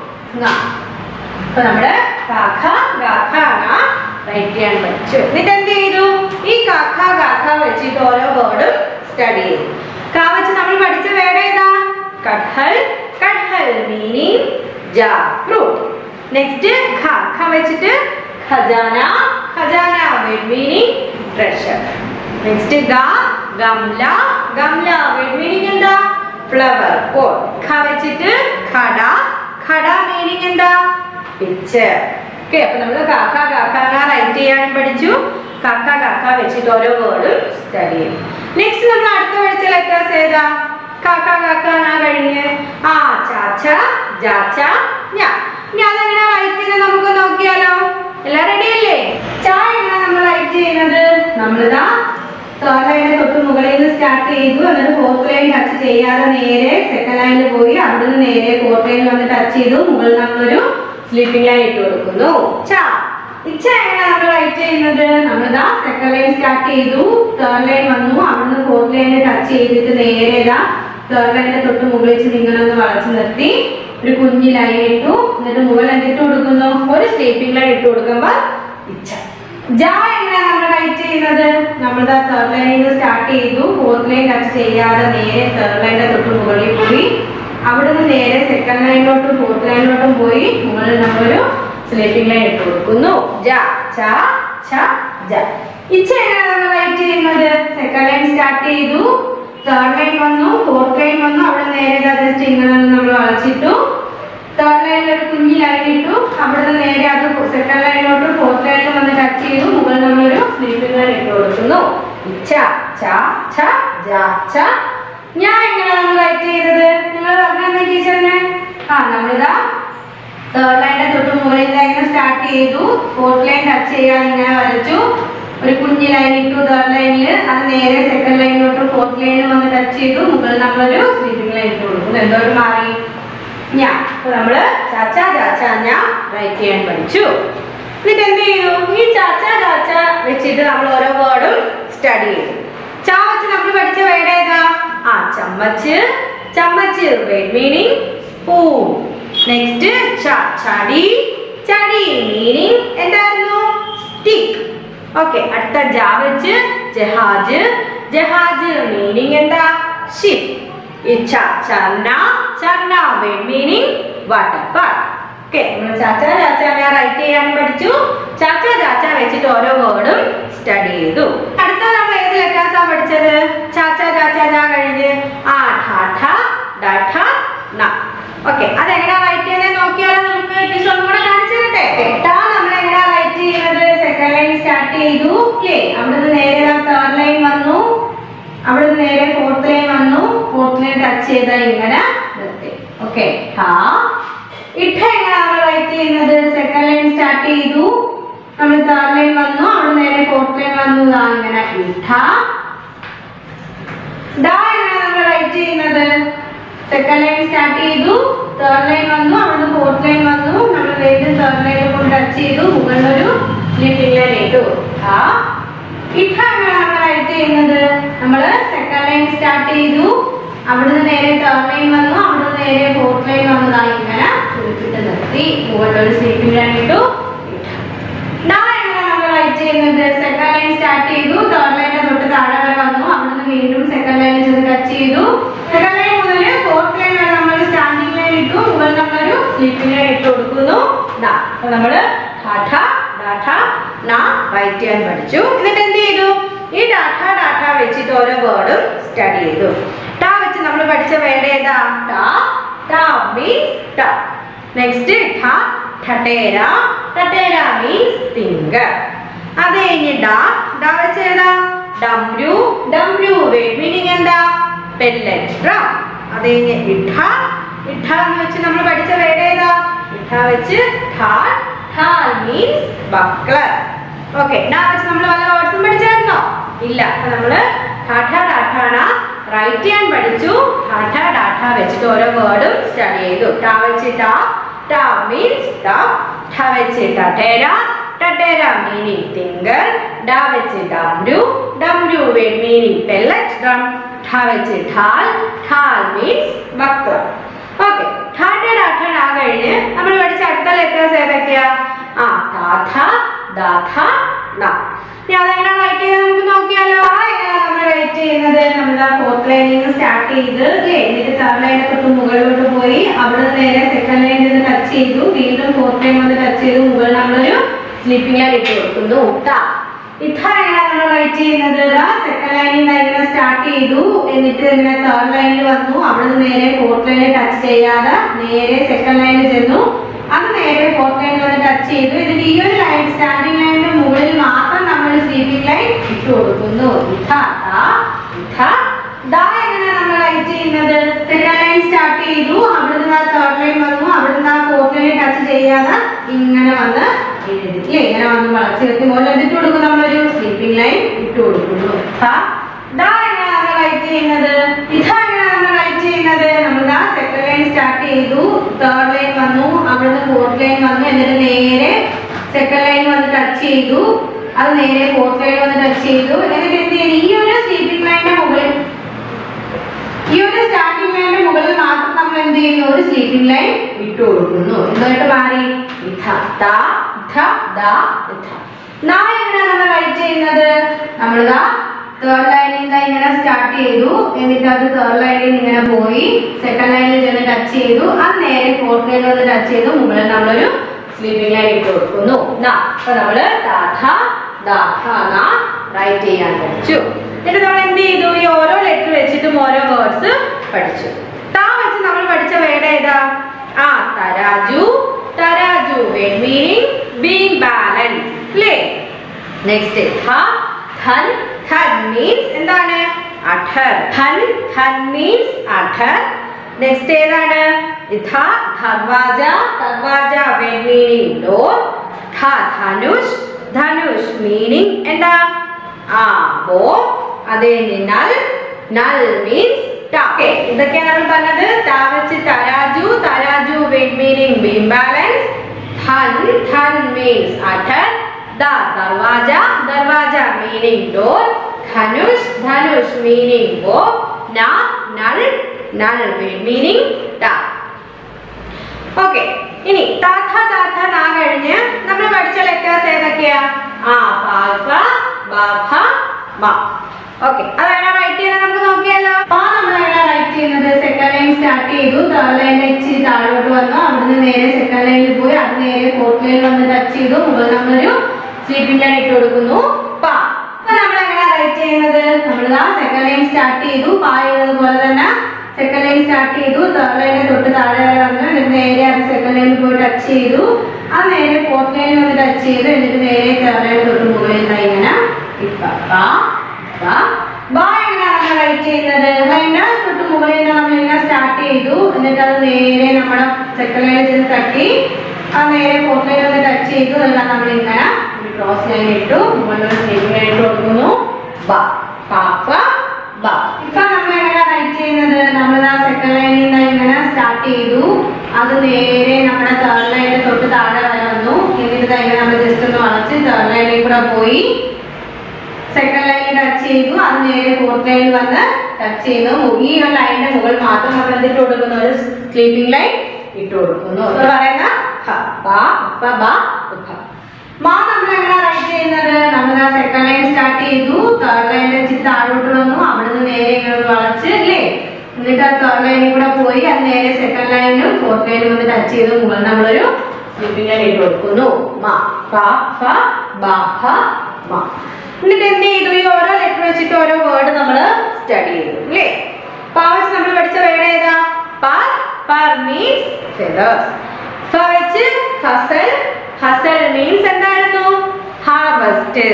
Speaker 2: അപ്പൊ നമ്മുടെ റൈറ്റ് ചെയ്യാൻ പഠിച്ചു. എന്നിട്ട് എന്ത് ചെയ്തു? ഈ കാക്ക വെച്ചിട്ട് ഓരോ വേർഡും സ്റ്റഡി ചെയ്തു. ക വെച്ച് നമ്മൾ പഠിച്ച വേർഡ് ഏതാ? കട്ഹൽ. കട്ഹൽ മീനിങ് ജാക്ക് ഫ്രൂട്ട്. നെക്സ്റ്റ് ഖ വെച്ചിട്ട് ഖജാന. ഖജാന വേർഡ് മീനിങ് ട്രഷർ. നെക്സ്റ്റ് ഗംല. ഗംല വേർഡ് മീനിങ് എന്താ? Flower pot. ഖ വെച്ചിട്ട് ഖട. ഖട മീനിങ് എന്താ? പിക്ചർ. ഓക്കെ അപ്പൊ നമ്മൾ കാക്ക റൈറ്റ് ചെയ്യാൻ പഠിച്ചു. കാക്ക വെച്ചിട്ട് ഓരോ വേർഡും സ്റ്റഡി ചെയ്യും. നെക്സ്റ്റ് നമ്മൾ അടുത്ത പഠിച്ച ലെറ്റേഴ്സ് ഏതാ? കാക്ക കഴിഞ്ഞ് ചാച്ച ജാച്ച ഞാ. ഇനി അതെങ്ങനെ റൈറ്റ് ചെയ്യുന്നത് നമുക്ക് നോക്കിയാലോ? എല്ലാം റെഡി അല്ലേ? ചാ എങ്ങനെ നമ്മൾ റൈറ്റ് ചെയ്യുന്നത്? നമ്മളിതാ 3rd ലൈനിൽ തൊട്ട് മുകളിൽ നിന്ന് സ്റ്റാർട്ട് ചെയ്തു. എന്നിട്ട് 4th ലൈൻ ടച്ച് ചെയ്യാതെ നേരെ സെക്കൻഡ് ലൈനിൽ പോയി. അവിടുന്ന് നേരെ 4th ലൈനിൽ വന്ന് ടച്ച് ചെയ്തു. മുകളിൽ നമ്മളൊരു സ്ലീപ്പിംഗ് ലൈൻ ഇട്ട് കൊടുക്കുന്നു ച. ഇച്ച എങ്ങനെ നമ്മൾ റൈറ്റ് ചെയ്യുന്നത്? നമ്മളിതാ സെക്കൻഡ് ലൈൻ സ്റ്റാർട്ട് ചെയ്തു. 3rd ലൈൻ വന്നു. അവിടുന്ന് 4th ലൈനിൽ ടച്ച് ചെയ്തിട്ട് നേരെ 3rd ലൈനിന്റെ തൊട്ട് മുകളിൽ നിങ്ങളൊന്ന് വളച്ചു നിർത്തി ഒരു കുഞ്ഞു ലൈൻ ഇട്ടു. എന്നിട്ട് മുകളിൽ എന്തിട്ട് കൊടുക്കുന്നു? ഒരു സ്ലീപ്പിംഗ് ലൈൻ ഇട്ട് കൊടുക്കുമ്പോൾ ഇച്ച. ജ എങ്ങനെയാണ് നമ്മൾ റൈറ്റ് ചെയ്യുന്നത്? നമ്മളിതാ 3rd ലൈനിൽ നിന്ന് സ്റ്റാർട്ട് ചെയ്തു. 4th ലൈൻ ടച്ച് ചെയ്യാതെ നേരെ 3rd ലൈനിന്റെ തൊട്ട് മുകളിൽ പോയി. അവിടുന്ന് നേരെ സെക്കൻഡ് ലൈനിലോട്ടും ഫോർത്ത് ലൈനിലോട്ടും പോയി മുകളിൽ നമ്മളൊരു സ്ലീപ്പിംഗ് ലൈൻ ഇട്ട് കൊടുക്കുന്നു. ജ ച ഛ ജ. ഇച്ച എങ്ങനെയാണ് നമ്മൾ റൈറ്റ് ചെയ്യുന്നത്? സെക്കൻഡ് ലൈൻ സ്റ്റാർട്ട് ചെയ്തു, തേർഡ് ലൈൻ വന്നു, ഫോർത്ത് ലൈൻ വന്നു, അവിടെ നേരെ ജസ്റ്റ് ഇങ്ങനെ നമ്മൾ വളച്ചിട്ടു, തേർഡ് ലൈനിൽ ഒരു കുഞ്ഞി ലൈൻ ഇട്ടു, അവിടുന്ന് നേരെ അത് സെക്കൻഡ് ലൈനിലോട്ട് ഫോർത്ത് ലൈനിൽ വന്ന് ടച്ച് ചെയ്തു, മുകളിൽ നമ്മളൊരു സ്ലീപ്പിംഗ് ലൈൻ ഇട്ട് കൊടുക്കുന്നു. ഇച്ച ച ഛ ജ ഛ. ഞാൻ എങ്ങനെയാണ് നമ്മൾ റൈറ്റ് ചെയ്തത്? നിങ്ങൾ പറഞ്ഞ ടീച്ചറിനെ നമ്മളിതാ തേർഡ് ലൈനിന്റെ തൊട്ട് മുകളിൽ ഇങ്ങനെ സ്റ്റാർട്ട് ചെയ്തു, ഫോർത്ത് ലൈൻ ടച്ച് ചെയ്യാൻ ഇങ്ങനെ വരച്ചു, ഒരു കുഞ്ഞി ലൈൻ ഇട്ടു തേർഡ് ലൈനിൽ, അത് നേരെ സെക്കൻഡ് ലൈനിലോട്ട് ഫോർത്ത് ലൈനിൽ വന്ന് ടച്ച് ചെയ്തു, മുകളിൽ നമ്മളൊരു സ്ലീപ്പിംഗ് ലൈൻ ഇട്ട് കൊടുക്കുന്നു. എന്തോരം മാറി? ഞാൻ നമ്മള് ചാച്ച ചാച്ച ഞാൻ റൈറ്റ് ചെയ്യാൻ പഠിച്ചു. എന്നിട്ട് എന്ത് ചെയ്തു? ഈ ചാച്ച ചാച്ച വെച്ചിട്ട് നമ്മൾ ഓരോ വേർഡും സ്റ്റഡി ചെയ്തു. ചാ വെച്ച് നമ്മൾ പഠിച്ച വേർഡ് ഏതാ? ചമ്മച്ച്. ചമ്മച്ച് വേർഡ് മീനിങ് സ്പൂൺ. നെക്സ്റ്റ് ചടി. ചടി മീനിങ് എന്തായിരുന്നു? സ്റ്റിക്ക്. ഓക്കെ, അടുത്ത ജാ വെച്ച് ജഹാജ്. ജഹാജ് മീനിങ് എന്താ? ഷിപ്പ്. ചർണ. ചർണ വേർഡ് മീനിങ് വാട്ടർഫാൾ. ഓക്കെ, നമ്മൾ ചാച്ച ചാച്ച റൈറ്റ് ചെയ്യാൻ പഠിച്ചു. ചാച്ച ചാച്ച വെച്ചിട്ട് ഓരോ വേർഡും സ്റ്റഡി ചെയ്തു. അടുത്ത നമ്മൾ ഏത് ലെറ്റേഴ്സാ പഠിച്ചത്? ചാച്ച ചാച്ച ചാ കഴിഞ്ഞ് ഠ ഡ ഠ ന. ഓക്കെ, അതെങ്ങനെയാ റൈറ്റ് ചെയ്യുന്നത് നോക്കിയാലോ നമുക്ക്? ടീച്ചർ ഒന്നും കൂടെ കാണിച്ചു തരട്ടെ. നമ്മൾ എങ്ങനെയാ റൈറ്റ് ചെയ്യുന്നത്? സെക്കൻഡ് ലൈൻ സ്റ്റാർട്ട് ചെയ്തു, അല്ലേ? അവിടുന്ന് നേരെ തേർഡ് ലൈൻ വന്നു, അവിടുന്ന് നേരെ ഫോർത്ത് ലൈൻ വന്നു, ഫോർത്ത് ലൈൻ ടച്ച് ചെയ്താൽ ഇങ്ങനെ നിർത്തി. ഓക്കെ, ഇട്ട എങ്ങനെ നമ്മൾ റൈറ്റ് ചെയ്യുന്നത്? സെക്കൻഡ് ലൈൻ സ്റ്റാർട്ട് ചെയ്തു, നമ്മൾ തേർഡ് ലൈൻ വന്നു, അവിടെ നേരെ ഫോർത്ത് ലൈൻ വന്നു, ഇങ്ങനെ ഇട്ട. ഡാ എങ്ങനെ നമ്മൾ റൈറ്റ് ചെയ്യുന്നത്? സെക്കൻഡ് ലൈൻ സ്റ്റാർട്ട് ചെയ്തു, തേർഡ് ലൈൻ വന്നു, അവിടുന്ന് ഫോർത്ത് ലൈൻ വന്നു, നമ്മൾ വീണ്ടും തേർഡ് ലൈനിൽ കൊണ്ട് ടച്ച് ചെയ്തു, മുകളിലൊരു സ്ലീപ്പിംഗ് ലൈൻ ഇട്ടു. ഇട്ട എങ്ങനെ നമ്മൾ റൈറ്റ് ചെയ്യുന്നത്? നമ്മൾ സെക്കൻഡ് ലൈൻ സ്റ്റാർട്ട് ചെയ്തു, അവിടുന്ന് നേരെ തേർഡ് ലൈൻ വന്നു, അവിടുന്ന് നേരെ ഫോർത്ത് ലൈൻ വന്നതായി ഇങ്ങനെ ചുരുക്കിട്ട് നിർത്തി, മുകളിലൊരു സ്ലീപ്പിംഗ് ലൈൻ ഇട്ടു. ഡാ എങ്ങനെ നമ്മൾ റൈറ്റ് ചെയ്യുന്നത്? സെക്കൻഡ് ലൈൻ സ്റ്റാർട്ട് ചെയ്തു, തേർഡ് ലൈനിന്റെ തൊട്ട് താഴെ വരെ വന്നു, അവിടുന്ന് വീണ്ടും സെക്കൻഡ് ലൈനിൽ ചെന്ന് ടച്ച് ചെയ്തു, സെക്കൻഡ് ലൈൻ മുതൽ ഫോർത്ത് ലൈൻ വരെ നമ്മൾ സ്റ്റാൻഡിംഗ് ലൈൻ ഇട്ടു, മുകളിൽ നമ്മളൊരു സ്ലീപ്പിംഗ് ലൈൻ ഇട്ട് കൊടുക്കുന്നു. അപ്പൊ നമ്മള് റൈറ്റ് ചെയ്യാൻ പഠിച്ചു. എന്നിട്ട് എന്ത് ചെയ്തു? ഈ ഡാഠ വെച്ചിട്ട് ഓരോ വേർഡും സ്റ്റഡി ചെയ്തു. ടാ വെച്ച് നമ്മൾ പഠിച്ച വേർഡ് ഏതാ? ടാ മീൻസ് ട. നെക്സ്റ്റ് ഠട്ടേര. ഠട്ടേര മീൻസ് ഫിംഗർ. അത് കഴിഞ്ഞ് ഡാ വെച്ച് ഏതാ? ഡംബ്രു. ഡംബ്രു വേർഡ് മീനിങ് എന്താ? Pellet drum. അത് കഴിഞ്ഞ് ഇഠ എന്ന് വെച്ച് നമ്മൾ പഠിച്ച വേർഡ് ഏതാ? ഇഠ വെച്ച് ഠാൽ മീൻസ് ബക്ലർ. ഓക്കെ, ഡാ വെച്ച് നമ്മൾ വല്ല വേർഡ്സും പഠിച്ചായിരുന്നോ? ഇല്ല. അപ്പൊ നമ്മള് ഠാഠ റൈറ്റ് ചെയ്യാൻ പഠിച്ചു. ഠാഠ വെച്ചിട്ട് ഓരോ വേർഡും സ്റ്റഡി ചെയ്തു. ടാ വെച്ച് ടാ മീൻസ് ടഫ്. ഠ വെച്ച് ടട്ടേര മീനിങ് ഫിംഗർ. ഡാ വെച്ച് ഡംബ്രു വേർഡ് മീനിങ് പെല്ലറ്റ് ഡ്രം. ഠ വെച്ച് ഠാൽ മീൻസ് ബക്ലർ. ഓക്കെ, ഠാഠ കഴിഞ്ഞ് നമ്മൾ പഠിച്ച അടുത്ത ലെറ്റേഴ്സ് ഏതൊക്കെയാ? ഇനി അതെങ്ങനെ റൈറ്റ് ചെയ്ത് നമുക്ക് നോക്കിയാലോ. എങ്ങനെയാണ് നമ്മൾ റൈറ്റ് ചെയ്യുന്നത്? നമ്മൾ ഫോർത്ത് ലൈനിൽ നിന്ന് സ്റ്റാർട്ട് ചെയ്ത്, അല്ലേ? എന്നിട്ട് തേർഡ് ലൈനെ തൊട്ട് മുകളിലോട്ട് പോയി, അവിടെ നേരെ സെക്കൻഡ് ലൈനിൽ നിന്ന് ടച്ച് ചെയ്തു, വീണ്ടും ഫോർത്ത് ലൈൻ വന്ന് ടച്ച് ചെയ്തു, മുകളിൽ നമ്മളൊരു സ്ലീപ്പിംഗ് ലൈൻ ഇട്ട് കൊടുക്കുന്നു. ഇഥ എങ്ങനെയാണ് നമ്മൾ റൈറ്റ് ചെയ്യുന്നത്? സെക്കൻഡ് ലൈനിൽ നിന്ന് ഇങ്ങനെ സ്റ്റാർട്ട് ചെയ്തു, എന്നിട്ട് ഇങ്ങനെ തേർഡ് ലൈനിൽ വന്നു, അവിടെ നിന്ന് നേരെ ഫോർത്ത് ലൈനിൽ ടച്ച് ചെയ്യാതെ നേരെ സെക്കൻഡ് ലൈനിൽ ചെന്നു, അത് നേരെ ഫോർത്ത് ലൈനിൽ വന്ന് ടച്ച് ചെയ്തു. എന്നിട്ട് ഈ ഒരു ലൈൻ സ്റ്റാൻഡിംഗ് ലൈനിന്റെ മുകളിൽ മാത്രം നമ്മൾ സ്ലീപ്പിംഗ് ലൈൻ ഇട്ട് കൊടുക്കുന്നു. എങ്ങനെയാണ് നമ്മൾ റൈറ്റ് ചെയ്യുന്നത്? സെക്കൻഡ് ലൈൻ സ്റ്റാർട്ട് ചെയ്തു, അവിടുന്ന് തേർഡ് ലൈൻ വന്നു, അവിടുന്ന് ഫോർത്ത് ലൈൻ ടച്ച് ചെയ്യാതെ ഇങ്ങനെ വന്ന് എഴുതി, ഇങ്ങനെ വന്ന് വളച്ച് കെട്ടി മുകളിൽ എന്നിട്ട് കൊടുക്കും, നമ്മളൊരു സ്ലീപ്പിംഗ് ലൈൻ ഇട്ട് കൊടുക്കുന്നു. എങ്ങനെയാണ് നമ്മൾ റൈറ്റ് ചെയ്യുന്നത്? എങ്ങനെയാണ് നമ്മൾ റൈറ്റ് ചെയ്യുന്നത്? നമ്മൾ സെക്കൻഡ് ലൈൻ സ്റ്റാർട്ട് ചെയ്തു, തേർഡ് ലൈൻ വന്നു, അവിടുന്ന് ഫോർത്ത് ലൈൻ വന്നു, എന്നിട്ട് നേരെ സെക്കൻഡ് ലൈൻ വന്ന് ടച്ച് ചെയ്തു, അത് നേരെ ഫോർത്ത് ലൈൻ വന്ന് ടച്ച് ചെയ്തു, എന്നിട്ട് എന്ത് ചെയ്യും? ഈ ഒരു സ്ലീപ്പിംഗ് ലൈനിന്റെ മുകളിൽ, ഈ ഒരു സ്റ്റാർട്ടിംഗ് ലൈനിന്റെ മുകളിൽ മാത്രം നമ്മൾ എന്ത് ചെയ്യുന്നു? ഒരു സ്ലീപ്പിംഗ് ലൈൻ ഇട്ട് കൊടുക്കുന്നു. എന്തായിട്ട് മാറി? എങ്ങനെയാണ് നമ്മൾ റൈറ്റ് ചെയ്യുന്നത്? നമ്മൾ
Speaker 1: തേർഡ് ലൈനിൽ നിന്ന് ഇങ്ങനെ സ്റ്റാർട്ട് ചെയ്തു, എന്നിട്ട് അത് തേർഡ് ലൈനിൽ നിന്ന് ഇങ്ങനെ പോയി സെക്കൻഡ് ലൈനിൽ ചെന്ന് ടച്ച് ചെയ്തു, അത് നേരെ ഫോർത്ത് ലൈനിൽ വന്ന് ടച്ച് ചെയ്തു, മുകളിൽ നമ്മളൊരു സ്ലീപ്പിംഗ് ലൈൻ ഇട്ട് കൊടുക്കുന്നു. അപ്പൊ നമ്മള് റൈറ്റ് ചെയ്യാൻ പഠിച്ചു. എന്നിട്ട് നമ്മൾ എന്ത് ചെയ്തു? ഈ ഓരോ ലെറ്റർ വെച്ചിട്ടും ഓരോ വേർഡ്സ് പഠിച്ചു. താ വെച്ച് നമ്മൾ പഠിച്ച വേർഡ് ഏതാ? തരാജു. തരാജു വേർഡ് മീനിങ് ബീങ് ബാലൻസ് അല്ലേ? നെക്സ്റ്റ് ധൻ. ധൻ മീൻസ് എന്താണ്? അഠർ. ധൻ മീൻസ് അഠർ. നെക്സ്റ്റ് ഏതാണ്? ദർവാജ. ദർവാജ വേർഡ് മീനിങ് ഡോർ. ധനുഷ്. ധനുഷ് മീനിങ് എന്താ? ബോ. അതേ നൽ. നൽ മീൻസ് ഇതൊക്കെയാണ് നമ്മൾ പറഞ്ഞത്. താ വെച്ച് തരാജു. തരാജു വേർഡ് മീനിങ് ബീങ് ബാലൻസ്. ധൻ മീൻസ് അഠർ. ദർവാജ. ദർവാജ മീനിങ് ഡോർ. ധനുഷ്. ധനുഷ് മീനിങ് ബോ. നൽ. നൽ മീനിങ് ടാ. ഓക്കെ, ഇനി താഥ നാ കഴിഞ്ഞ് നമ്മൾ പഠിച്ച ലെറ്റേഴ്സ് ഏതൊക്കെയാ? പാൽഫ, ബാഫ, മ. ഓക്കെ, അതാണ് റൈറ്റ് ചെയ്യുന്നത്. നമുക്ക് നോക്കിയാലോ. നമ്മൾ എങ്ങനെ റൈറ്റ് ചെയ്യുന്നത്? സെക്കൻഡ് ലൈൻ സ്റ്റാർട്ട് ചെയ്തു, തേർഡ് ലൈനിൽ ഇച്ചിരി താഴോട്ട് വന്നു, അവിടുന്ന് നേരെ സെക്കൻഡ് ലൈനിൽ പോയി, അത് നേരെ ഫോർത്ത് ലൈനിൽ വന്ന് ടച്ച് ചെയ്തു, മുകളിൽ നമ്മളൊരു സ്ലീപ്പിംഗ് ലൈൻ ഇട്ട് കൊടുക്കുന്നു. പാ. അപ്പൊ നമ്മൾ എങ്ങനെ റൈറ്റ് ചെയ്യുന്നത്? നമ്മളിതാ സെക്കൻഡ് ലൈൻ സ്റ്റാർട്ട് ചെയ്തു, പാ എഴുതുന്നത് പോലെ തന്നെ സെക്കൻഡ് ലൈൻ സ്റ്റാർട്ട് ചെയ്തു, തേർഡ് ലൈനിൽ തൊട്ട് താഴെ വരെ വന്നു, എന്നിട്ട് നേരെ അത് സെക്കൻഡ് ലൈനിൽ പോയി ടച്ച് ചെയ്തു, അത് നേരെ ഫോർത്ത് ലൈനിൽ വന്ന് ടച്ച് ചെയ്തു, എന്നിട്ട് നേരെ തേർഡ് ലൈനിൽ തൊട്ട് മുകളിൽ ഇങ്ങനെ എങ്ങനെയാണ് നമ്മൾ റൈറ്റ് ചെയ്യുന്നത്? ലൈനിന് തൊട്ട് മുകളിൽ നമ്മൾ ഇങ്ങനെ സ്റ്റാർട്ട് ചെയ്തു, എന്നിട്ട് അത് നേരെ നമ്മുടെ സെക്കൻഡ് ലൈനിൽ ചെന്ന് തട്ടി, അത് നേരെ ഫോർത്ത് ലൈനിൽ വന്ന് ടച്ച് ചെയ്തു, എല്ലാം നമ്മൾ ഇങ്ങനെ ക്രോസ് ലൈൻ ഇട്ടു, മുകളിൽ സ്ലീപ്പിംഗ് ലൈൻ ഇട്ട് കൊടുക്കുന്നു. ഇപ്പൊ നമ്മൾ എങ്ങനെ റൈറ്റ് ചെയ്യുന്നത്? നമ്മൾ സെക്കൻഡ് ലൈനിൽ നിന്ന് ഇങ്ങനെ സ്റ്റാർട്ട് ചെയ്തു, അത് നേരെ നമ്മുടെ തേർഡ് ലൈനിൽ തൊട്ട് താഴെ വരെ വന്നു, എന്നിട്ട് ഇങ്ങനെ നമ്മൾ ജസ്റ്റ് ഒന്ന് വളച്ച് തേർഡ് ലൈനിൽ കൂടെ പോയി സെക്കൻഡ് ലൈനിൽ ടച്ച് ചെയ്തു, അത് നേരെ ഫോർത്ത് ലൈനിൽ വന്ന് ടച്ച് ചെയ്തു. ഈ ഒരു ലൈനിന്റെ മുകളിൽ മാത്രം നമ്മൾ എന്തിട്ട് കൊടുക്കുന്നു? ഒരു സ്ലീപ്പിംഗ് ലൈൻ ഇട്ട് കൊടുക്കുന്നു. പറയുന്ന നമ്മൾ എങ്ങനെ റൈറ്റ് ചെയ്യുന്നത്? നമ്മൾ സെക്കൻഡ് ലൈൻ സ്റ്റാർട്ട് ചെയ്തു, തേർഡ് ലൈനിൽ വെച്ചിട്ട് താഴോട്ട് വന്നു, അവിടുന്ന് നേരെ ഇങ്ങനെ വളച്ച് അല്ലേ, എന്നിട്ട് ആ തേർഡ് ലൈനിൽ കൂടെ പോയി, അത് നേരെ സെക്കൻഡ് ലൈനിലും ഫോർത്ത് ലൈനിലും വന്ന് ടച്ച് ചെയ്തു, മുകളിൽ നമ്മളൊരു സ്ലീപ്പിംഗ് ലൈൻ ഇട്ട് കൊടുക്കുന്നു. എന്നിട്ട് എന്ത് ചെയ്തു? ഈ ഓരോ ലെറ്റർ വെച്ചിട്ട് ഓരോ വേർഡ് നമ്മൾ സ്റ്റഡി ചെയ്തു അല്ലേ? പാ വെച്ച് നമ്മൾ പഠിച്ച വേർഡ് ഏതാ? പർ മീൻസ് ഫെദേഴ്സ്. ഫ വെച്ച് ഫസൽ. ഫസൽ മീൻസ് എന്തായിരുന്നു? ഹാർവസ്റ്റ്.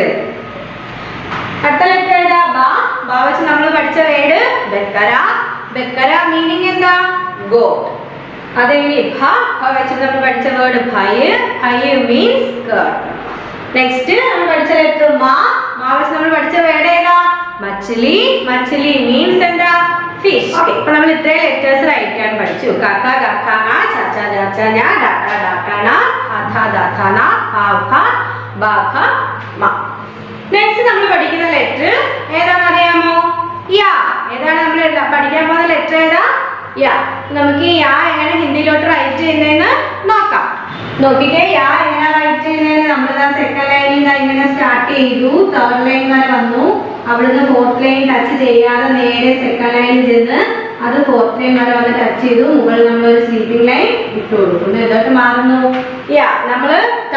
Speaker 1: അടുത്ത ലെറ്റർ ഏതാ? ബാ വെച്ച് നമ്മൾ പഠിച്ച വേർഡ് ബക്കര. ബക്കര മീനിങ് എന്താ? ഗോട്ട്. അതെങ്ങനെ? ഭ വെച്ച് നമ്മൾ പഠിച്ച വേർഡ് ഭയ. ഭയ മീൻസ് കർട്ട്. നെക്സ്റ്റ് നമ്മൾ പഠിച്ച ലെറ്റർ മാ വെച്ച് നമ്മൾ പഠിച്ച വേർഡ് ഏതാ? മച്ഛലി. മച്ഛലി മീൻസ് എന്താ? ഫിഷ്. ഓക്കെ, അപ്പൊ നമ്മൾ ഇത്രയും ലെറ്റേഴ്സ് റൈറ്റ് ചെയ്യാൻ പഠിച്ചു. കാക്ക ഗക്കാന, ചാച്ച ചാച്ചന, ഡാട്ട ഡാട്ടാന, ധാ ധാഥാന, ഭാഭ ബാഭ മ. നെക്സ്റ്റ് നമ്മൾ പഠിക്കുന്ന ലെറ്റർ ഏതാണെന്ന് അറിയാമോ? യാ. ഏതാണ് നമ്മൾ പഠിക്കാൻ പോകുന്ന ലെറ്റർ ഏതാ? യാ. നമുക്ക് ഈ യാ എങ്ങനെ ഹിന്ദിയിലോട്ട് റൈറ്റ് ചെയ്യുന്നതെന്ന് നോക്കാം. നോക്കിക്കേ, യാ എങ്ങനെ റൈറ്റ് ചെയ്യുന്നതെന്ന്. നമ്മൾ സെക്കൻഡ് ലൈനിൽ ഇങ്ങനെ സ്റ്റാർട്ട് ചെയ്തു, തേർഡ് ലൈൻ വരെ വന്നു, അവിടുന്ന് ഫോർത്ത് ലൈൻ ടച്ച് ചെയ്യാതെ നേരെ സെക്കൻഡ് ലൈനിൽ ചെന്ന് അത് ഫോർത്ത് ലൈൻ വരെ വന്ന് ടച്ച് ചെയ്തു, മുകളിൽ നമ്മൾ ഒരു സ്ലീപ്പിംഗ് ലൈൻ ഇട്ട് കൊടുക്കുന്നു. എന്തൊക്കെ മാറുന്നു? യാ നമ്മൾ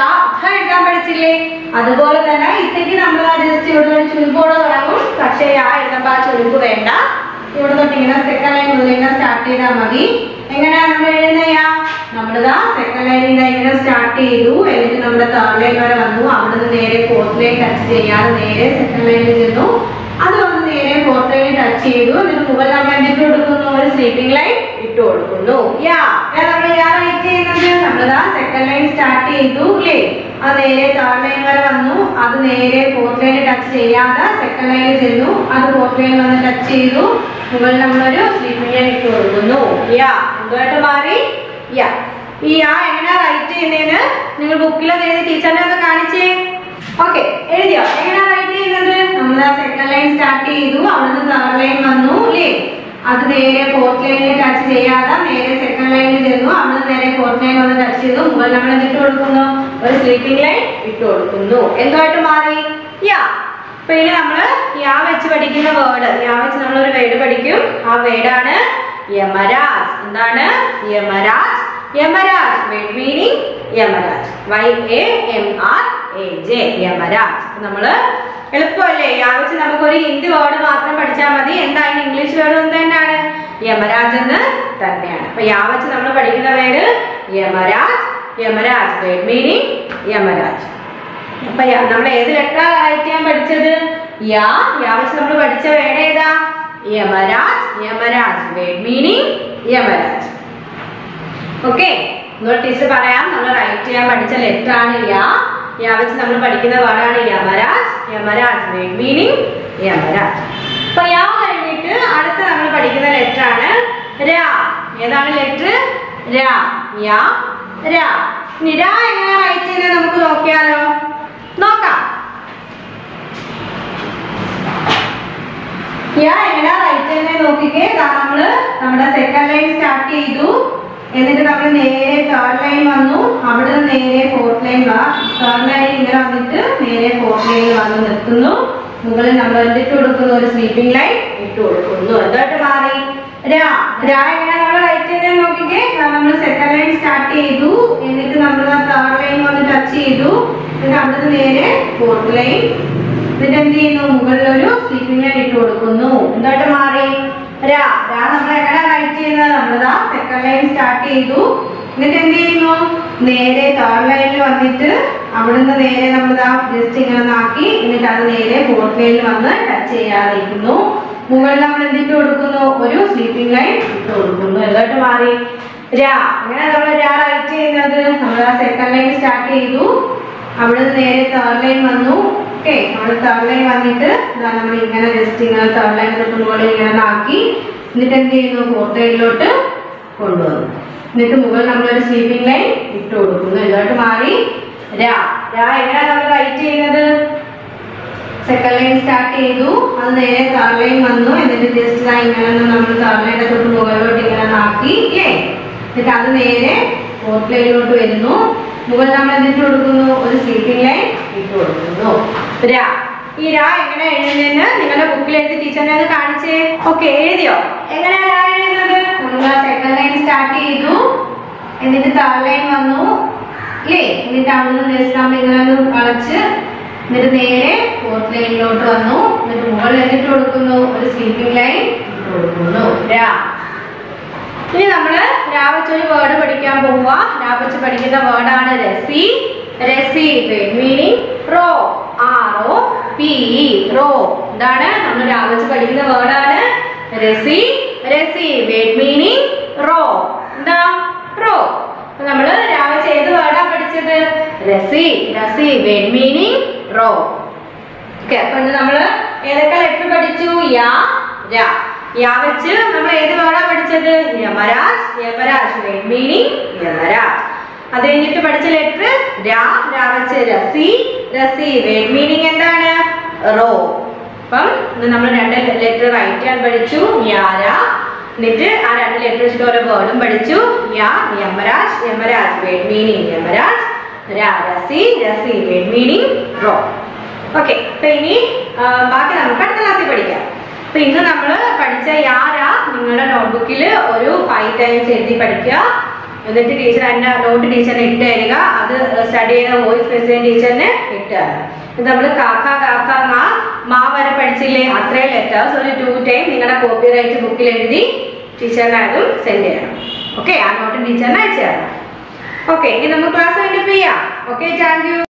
Speaker 1: എഴുതാൻ പഠിച്ചില്ലേ? അതുപോലെ തന്നെ ഇത്തേക്ക് നമ്മൾ ജസ്റ്റ് ഇവിടെ ഒരു ചുരുമ്പോടെ തുടങ്ങും, പക്ഷേ യാ എഴുതുമ്പോൾ ആ ചുരുമ്പ് വേണ്ട. ഇവിടെ തൊട്ട് ഇങ്ങനെ സെക്കൻഡ് ലൈൻ മുതൽ ഇങ്ങനെ സ്റ്റാർട്ട് ചെയ്താൽ മതി. എങ്ങനെയാണ് നമ്മൾ എഴുതുന്നത്? യാ നമ്മളിതാ സെക്കൻഡ് ലൈനിൽ ഇങ്ങനെ സ്റ്റാർട്ട് ചെയ്തു, എന്നിട്ട് നമ്മുടെ തേർഡ് ലൈൻ വരെ വന്നു, അവിടുന്ന് നേരെ ഫോർത്ത് ലൈൻ ടച്ച് ചെയ്യാതെ നേരെ സെക്കൻഡ് ലൈനിൽ ചെന്നു, അത് വന്ന് നേരെ ഫോർത്ത് ലൈൻ ടച്ച് ചെയ്തു, എന്നിട്ട് മുകളിൽ നമ്മൾ എന്തിട്ട് കൊടുക്കുന്നു? ഒരു സ്ലീപ്പിംഗ് ലൈൻ ഇട്ട് കൊടുക്കുന്നു. യാ നമ്മൾ യാ റൈറ്റ് ചെയ്യുന്നത്. നമ്മളിതാ സെക്കൻഡ് ലൈൻ സ്റ്റാർട്ട് ചെയ്തു അല്ലേ, അത് നേരെ തേർഡ് ലൈൻ വരെ വന്നു, അത് നേരെ ഫോർത്ത് ലൈൻ ടച്ച് ചെയ്യാതെ സെക്കൻഡ് ലൈനിൽ ചെന്നു, അത് ഫോർത്ത് ലൈൻ വന്ന് ടച്ച് ചെയ്തു, മുകളിൽ നമ്മളൊരു സ്ലീപ്പിംഗ് ലൈൻ ഇട്ട് കൊടുക്കുന്നു. യാ എന്തുമായിട്ട് മാറി? യാ. ഈ യാ എങ്ങനെ റൈറ്റ് ചെയ്യുന്നതിന് നിങ്ങൾ ബുക്കിലൊന്ന് എഴുതി ടീച്ചറിനെ ഒന്ന് കാണിച്ചേ. ഓക്കെ, എഴുതിയോ? എങ്ങനെ റൈറ്റ് ചെയ്യുന്നത്? നമ്മൾ സെക്കൻഡ് ലൈൻ സ്റ്റാർട്ട് ചെയ്തു, അവിടുന്ന് തേർഡ് ലൈൻ വന്നു അല്ലേ, അത് നേരെ ഫോർത്ത് ലൈനിൽ ടച്ച് ചെയ്യാതെ നേരെ സെക്കൻഡ് ലൈനിൽ ചെന്നു, അവിടുന്ന് നേരെ ഫോർത്ത് ലൈൻ വന്ന് ടച്ച് ചെയ്തു, മുകളിൽ നമ്മൾ ഇട്ട് കൊടുക്കുന്നു? ഒരു സ്ലീപ്പിംഗ് ലൈൻ ഇട്ട് കൊടുക്കുന്നു. എന്തുമായിട്ട് മാറി? യാ.
Speaker 2: അപ്പൊ ഇനി നമ്മൾ യാ വെച്ച് പഠിക്കുന്ന വേർഡ്, യാ വെച്ച് നമ്മളൊരു വേർഡ് പഠിക്കും. ആ വേർഡാണ് യമരാജ്. എന്താണ്? Yamraj. Yamraj word meaning Yamraj. YAMRAJ Yamraj. നമ്മള് എളുപ്പമല്ലേ? യാ വെച്ച് നമുക്കൊരു ഹിന്ദി വേർഡ് മാത്രം പഠിച്ചാൽ മതി. എന്താണ് ഇംഗ്ലീഷ് വേർഡ് എന്ത് തന്നെയാണ്? യമരാജ് എന്ന് തന്നെയാണ്. അപ്പൊ യാ വെച്ച് നമ്മൾ പഠിക്കുന്ന word Yamraj. Yamraj word meaning Yamraj. അപ്പൊ നമ്മൾ ഏത് ലെറ്റർ റൈറ്റ് ചെയ്യാൻ പഠിച്ചത്? യാ. യാ വെച്ച് നമ്മൾ പഠിച്ച വേർഡ് ഏതാ? Yamraj. Yamraj word meaning Yamraj. Okay, teacher പറയാം. നമ്മൾ റൈറ്റ് ചെയ്യാൻ പഠിച്ച ലെറ്റർ ആണ് യാ. യാ വെച്ച് നമ്മൾ പഠിക്കുന്ന വേർഡാണ് യമരാജ്. Yamraj word meaning Yamraj. അപ്പൊ യാ കഴിഞ്ഞിട്ട് അടുത്ത നമ്മൾ പഠിക്കുന്ന ലെറ്റർ ആണ് രാ. ഏതാണ് ലെറ്റർ? രാ. യാ, രാ. ഇനി രാ എങ്ങനെ റൈറ്റ് ചെയ്യുന്നത് നമുക്ക് നോക്കിയാലോ? നോക്കാം. യാ എങ്ങനെ റൈറ്റ് ചെയ്യുന്നത് നോക്കിക്കേ. നമ്മള് നമ്മുടെ സെക്കൻഡ് ലൈൻ സ്റ്റാർട്ട് ചെയ്തു. എന്നിട്ട് നമ്മൾ നേരെ തേർഡ് ലൈൻ വന്നു. അവിടെ നിന്ന് നേരെ ഫോർത്ത് ലൈൻ തേർഡ് ലൈൻ ഇങ്ങനെ വന്നിട്ട് നേരെ ഫോർത്ത് ലൈനിൽ വന്ന് നിർത്തുന്നു. മുകളിൽ നമ്മൾ എന്തിട്ട് കൊടുക്കുന്നു? ഒരു സ്ലീപ്പിംഗ് ലൈൻ ഇട്ട് കൊടുക്കുന്നു. എന്തായിട്ട് മാറി? രാ. രാ എങ്ങനെ നമ്മൾ റൈറ്റ് ചെയ്തത് നോക്കിക്കേ. നമ്മൾ സെക്കൻഡ് ലൈൻ സ്റ്റാർട്ട് ചെയ്തു. എന്നിട്ട് നമ്മൾ തേർഡ് ലൈൻ വന്ന് ടച്ച് ചെയ്തു. എന്നിട്ട് അവിടെ നേരെ ഫോർത്ത് ലൈൻ. എന്നിട്ട് എന്ത് ചെയ്യുന്നു? മുകളിൽ ഒരു സ്ലീപ്പിംഗ് ലൈൻ ഇട്ട് കൊടുക്കുന്നു. എന്തായിട്ട് മാറി? രാ. രാ നമ്മൾ എങ്ങനെ റൈറ്റ് ചെയ്യുന്നത്? നമ്മളിതാ സെക്കൻഡ് ലൈൻ സ്റ്റാർട്ട് ചെയ്തു. എന്നിട്ട് എന്ത് ചെയ്യുന്നു? നേരെ തേർഡ് ലൈനിൽ വന്നിട്ട് അവിടുന്ന് നേരെ നമ്മളിതാ ജസ്റ്റ് ഇങ്ങനെ നാക്കി. എന്നിട്ട് അത് നേരെ ഫോർത്ത് ലൈനിൽ വന്ന് ടച്ച് ചെയ്യാതിരിക്കുന്നു. മുകളിൽ നമ്മൾ എന്തിട്ട് കൊടുക്കുന്നു? ഒരു സ്ലീപ്പിംഗ് ലൈൻ ഇട്ട് കൊടുക്കുന്നു. എന്തായിട്ട് മാറി? രാ. അങ്ങനെ നമ്മൾ രാ റൈറ്റ് ചെയ്യുന്നത്. നമ്മൾ ആ സെക്കൻഡ് ലൈൻ സ്റ്റാർട്ട് ചെയ്തു. അവിടുന്ന് നേരെ തേർഡ് ലൈൻ വന്നു. ഓക്കെ, നമ്മൾ തേർഡ് ലൈൻ വന്നിട്ട് നമ്മൾ ഇങ്ങനെ ജസ്റ്റ് ഇങ്ങനെ തേർഡ് ലൈൻ തൊട്ട് മുകളിൽ ഇങ്ങനെ നാക്കി. എന്നിട്ട് എന്ത് ചെയ്യുന്നു? ഫോർത്ത് ലൈനിലോട്ട് കൊണ്ടുവന്നു. എന്നിട്ട് മുകളിൽ നമ്മളൊരു സ്ലീപ്പിംഗ് ലൈൻ ഇട്ട് കൊടുക്കുന്നു. എന്തായിട്ട് മാറി? രാ. രാ എങ്ങനെയാണ് നമ്മൾ റൈറ്റ് ചെയ്യുന്നത്? സെക്കൻഡ് ലൈൻ സ്റ്റാർട്ട് ചെയ്തു. അത് നേരെ തേർഡ് ലൈൻ വന്നു. എന്നിട്ട് ജസ്റ്റ് ഇങ്ങനെ നമ്മൾ തേർഡ് ലൈനെ തൊട്ട് മുകളിലോട്ട് ഇങ്ങനെ നാക്കി ഇല്ലേ. എന്നിട്ട് അത് നേരെ ഫോർത്ത് ലൈനിലോട്ട് വരുന്നു. മുകളിൽ നമ്മൾ എന്തിട്ട് കൊടുക്കുന്നു? ഒരു സ്ലീപ്പിംഗ് ലൈൻ ഇട്ട് കൊടുക്കുന്നു. രാ. ഈ രാ എങ്ങനെ എഴുതുന്നതെന്ന് നിങ്ങളുടെ ബുക്കിൽ എഴുതി ടീച്ചറിനെ അത് കാണിച്ചേ. ഓക്കെ, എഴുതിയോ? എങ്ങനെയാണ് രാ എഴുതുന്നത്? നമ്മൾ സെക്കൻഡ് ലൈൻ സ്റ്റാർട്ട് ചെയ്തു. എന്നിട്ട് തേർഡ് ലൈൻ വന്നു ഇല്ലേ. എന്നിട്ട് അവിടെ നിന്ന് ജസ്റ്റ് നമ്മൾ ഇങ്ങനെ വളച്ച് എന്നിട്ട് നേരെ ഫോർത്ത് ലൈനിലോട്ട് വന്നു. എന്നിട്ട് മുകളിൽ എന്തിട്ട് കൊടുക്കുന്നു? ഒരു സ്ലീപ്പിംഗ് ലൈൻ ഇട്ട് കൊടുക്കുന്നു. രാ. ഇനി നമ്മള് രാ വെച്ചൊരു വേർഡ് പഠിക്കാൻ പോവുക. രാ വെച്ച് പഠിക്കുന്ന വേർഡാണ് രസി. രസി word meaning raw. ROPE raw. എന്താണ്? നമ്മൾ രാ വെച്ച് പഠിക്കുന്ന വേർഡാണ് രസി. രസി വേർഡ് മീനിങ് റോ. എന്താ? റോ. നമ്മള് രാ വെച്ച് ഏത് വേർഡാ പഠിച്ചത്? രസി. രസി വേർഡ് മീനിങ് റോ. ഓക്കെ, അപ്പൊ നമ്മള് ഏതൊക്കെ ലെറ്റർ പഠിച്ചു? യാ, രാ. യാ വെച്ച് നമ്മൾ ഏത് വേർഡാ പഠിച്ചത്? യമരാജ്. Yamraj word meaning Yamraj. അത് കഴിഞ്ഞിട്ട് പഠിച്ച ലെറ്റർ രാ. രാ വെച്ച് രസി. രസി വേർഡ് മീനിങ് എന്താണ്? റോ. അപ്പം നമ്മൾ രണ്ട് ലെറ്റർ റൈറ്റ് ചെയ്യാൻ പഠിച്ചു. യാര. എന്നിട്ട് ആ രണ്ട് ലെറ്റർ വെച്ചിട്ട് ഓരോ വേർഡും പഠിച്ചു. യാ യമരാജ്. Yamraj word meaning Yamraj. രാ രസി. രസി വേർഡ് മീനിങ് റോ. ഓക്കെ, അപ്പൊ ഇനി ബാക്കി നമുക്ക് അടുത്ത ക്ലാസ്സിൽ പഠിക്കാം. അപ്പൊ ഇന്ന് നമ്മൾ പഠിച്ച യാര നിങ്ങളുടെ നോട്ട്ബുക്കിൽ ഒരു 5 times എഴുതി പഠിക്കുക. എന്നിട്ട് ടീച്ചർ അതിൻ്റെ നോട്ട് ടീച്ചറിന് ഇട്ട് തരിക. അത് സ്റ്റഡി ചെയ്യുന്ന വോയിസ് മെസ്സേജ് ടീച്ചറിന് ഇട്ട് തരണം. ഇത് നമ്മൾ കാക്ക കാക്ക മാ വരെ പഠിച്ചില്ലേ? അത്രയും ലെറ്റേഴ്സ് ഒരു 2 times നിങ്ങളുടെ കോപ്പി റൈറ്റ് ബുക്കിൽ എഴുതി ടീച്ചറിന് അതും സെൻഡ് ചെയ്യണം. ഓക്കെ, ആ നോട്ട് ടീച്ചറിന് അയച്ചു തരണം. ഓക്കെ, ഇനി നമുക്ക് ക്ലാസ് വൈൻഡപ്പ് ചെയ്യാം. Okay, thank U.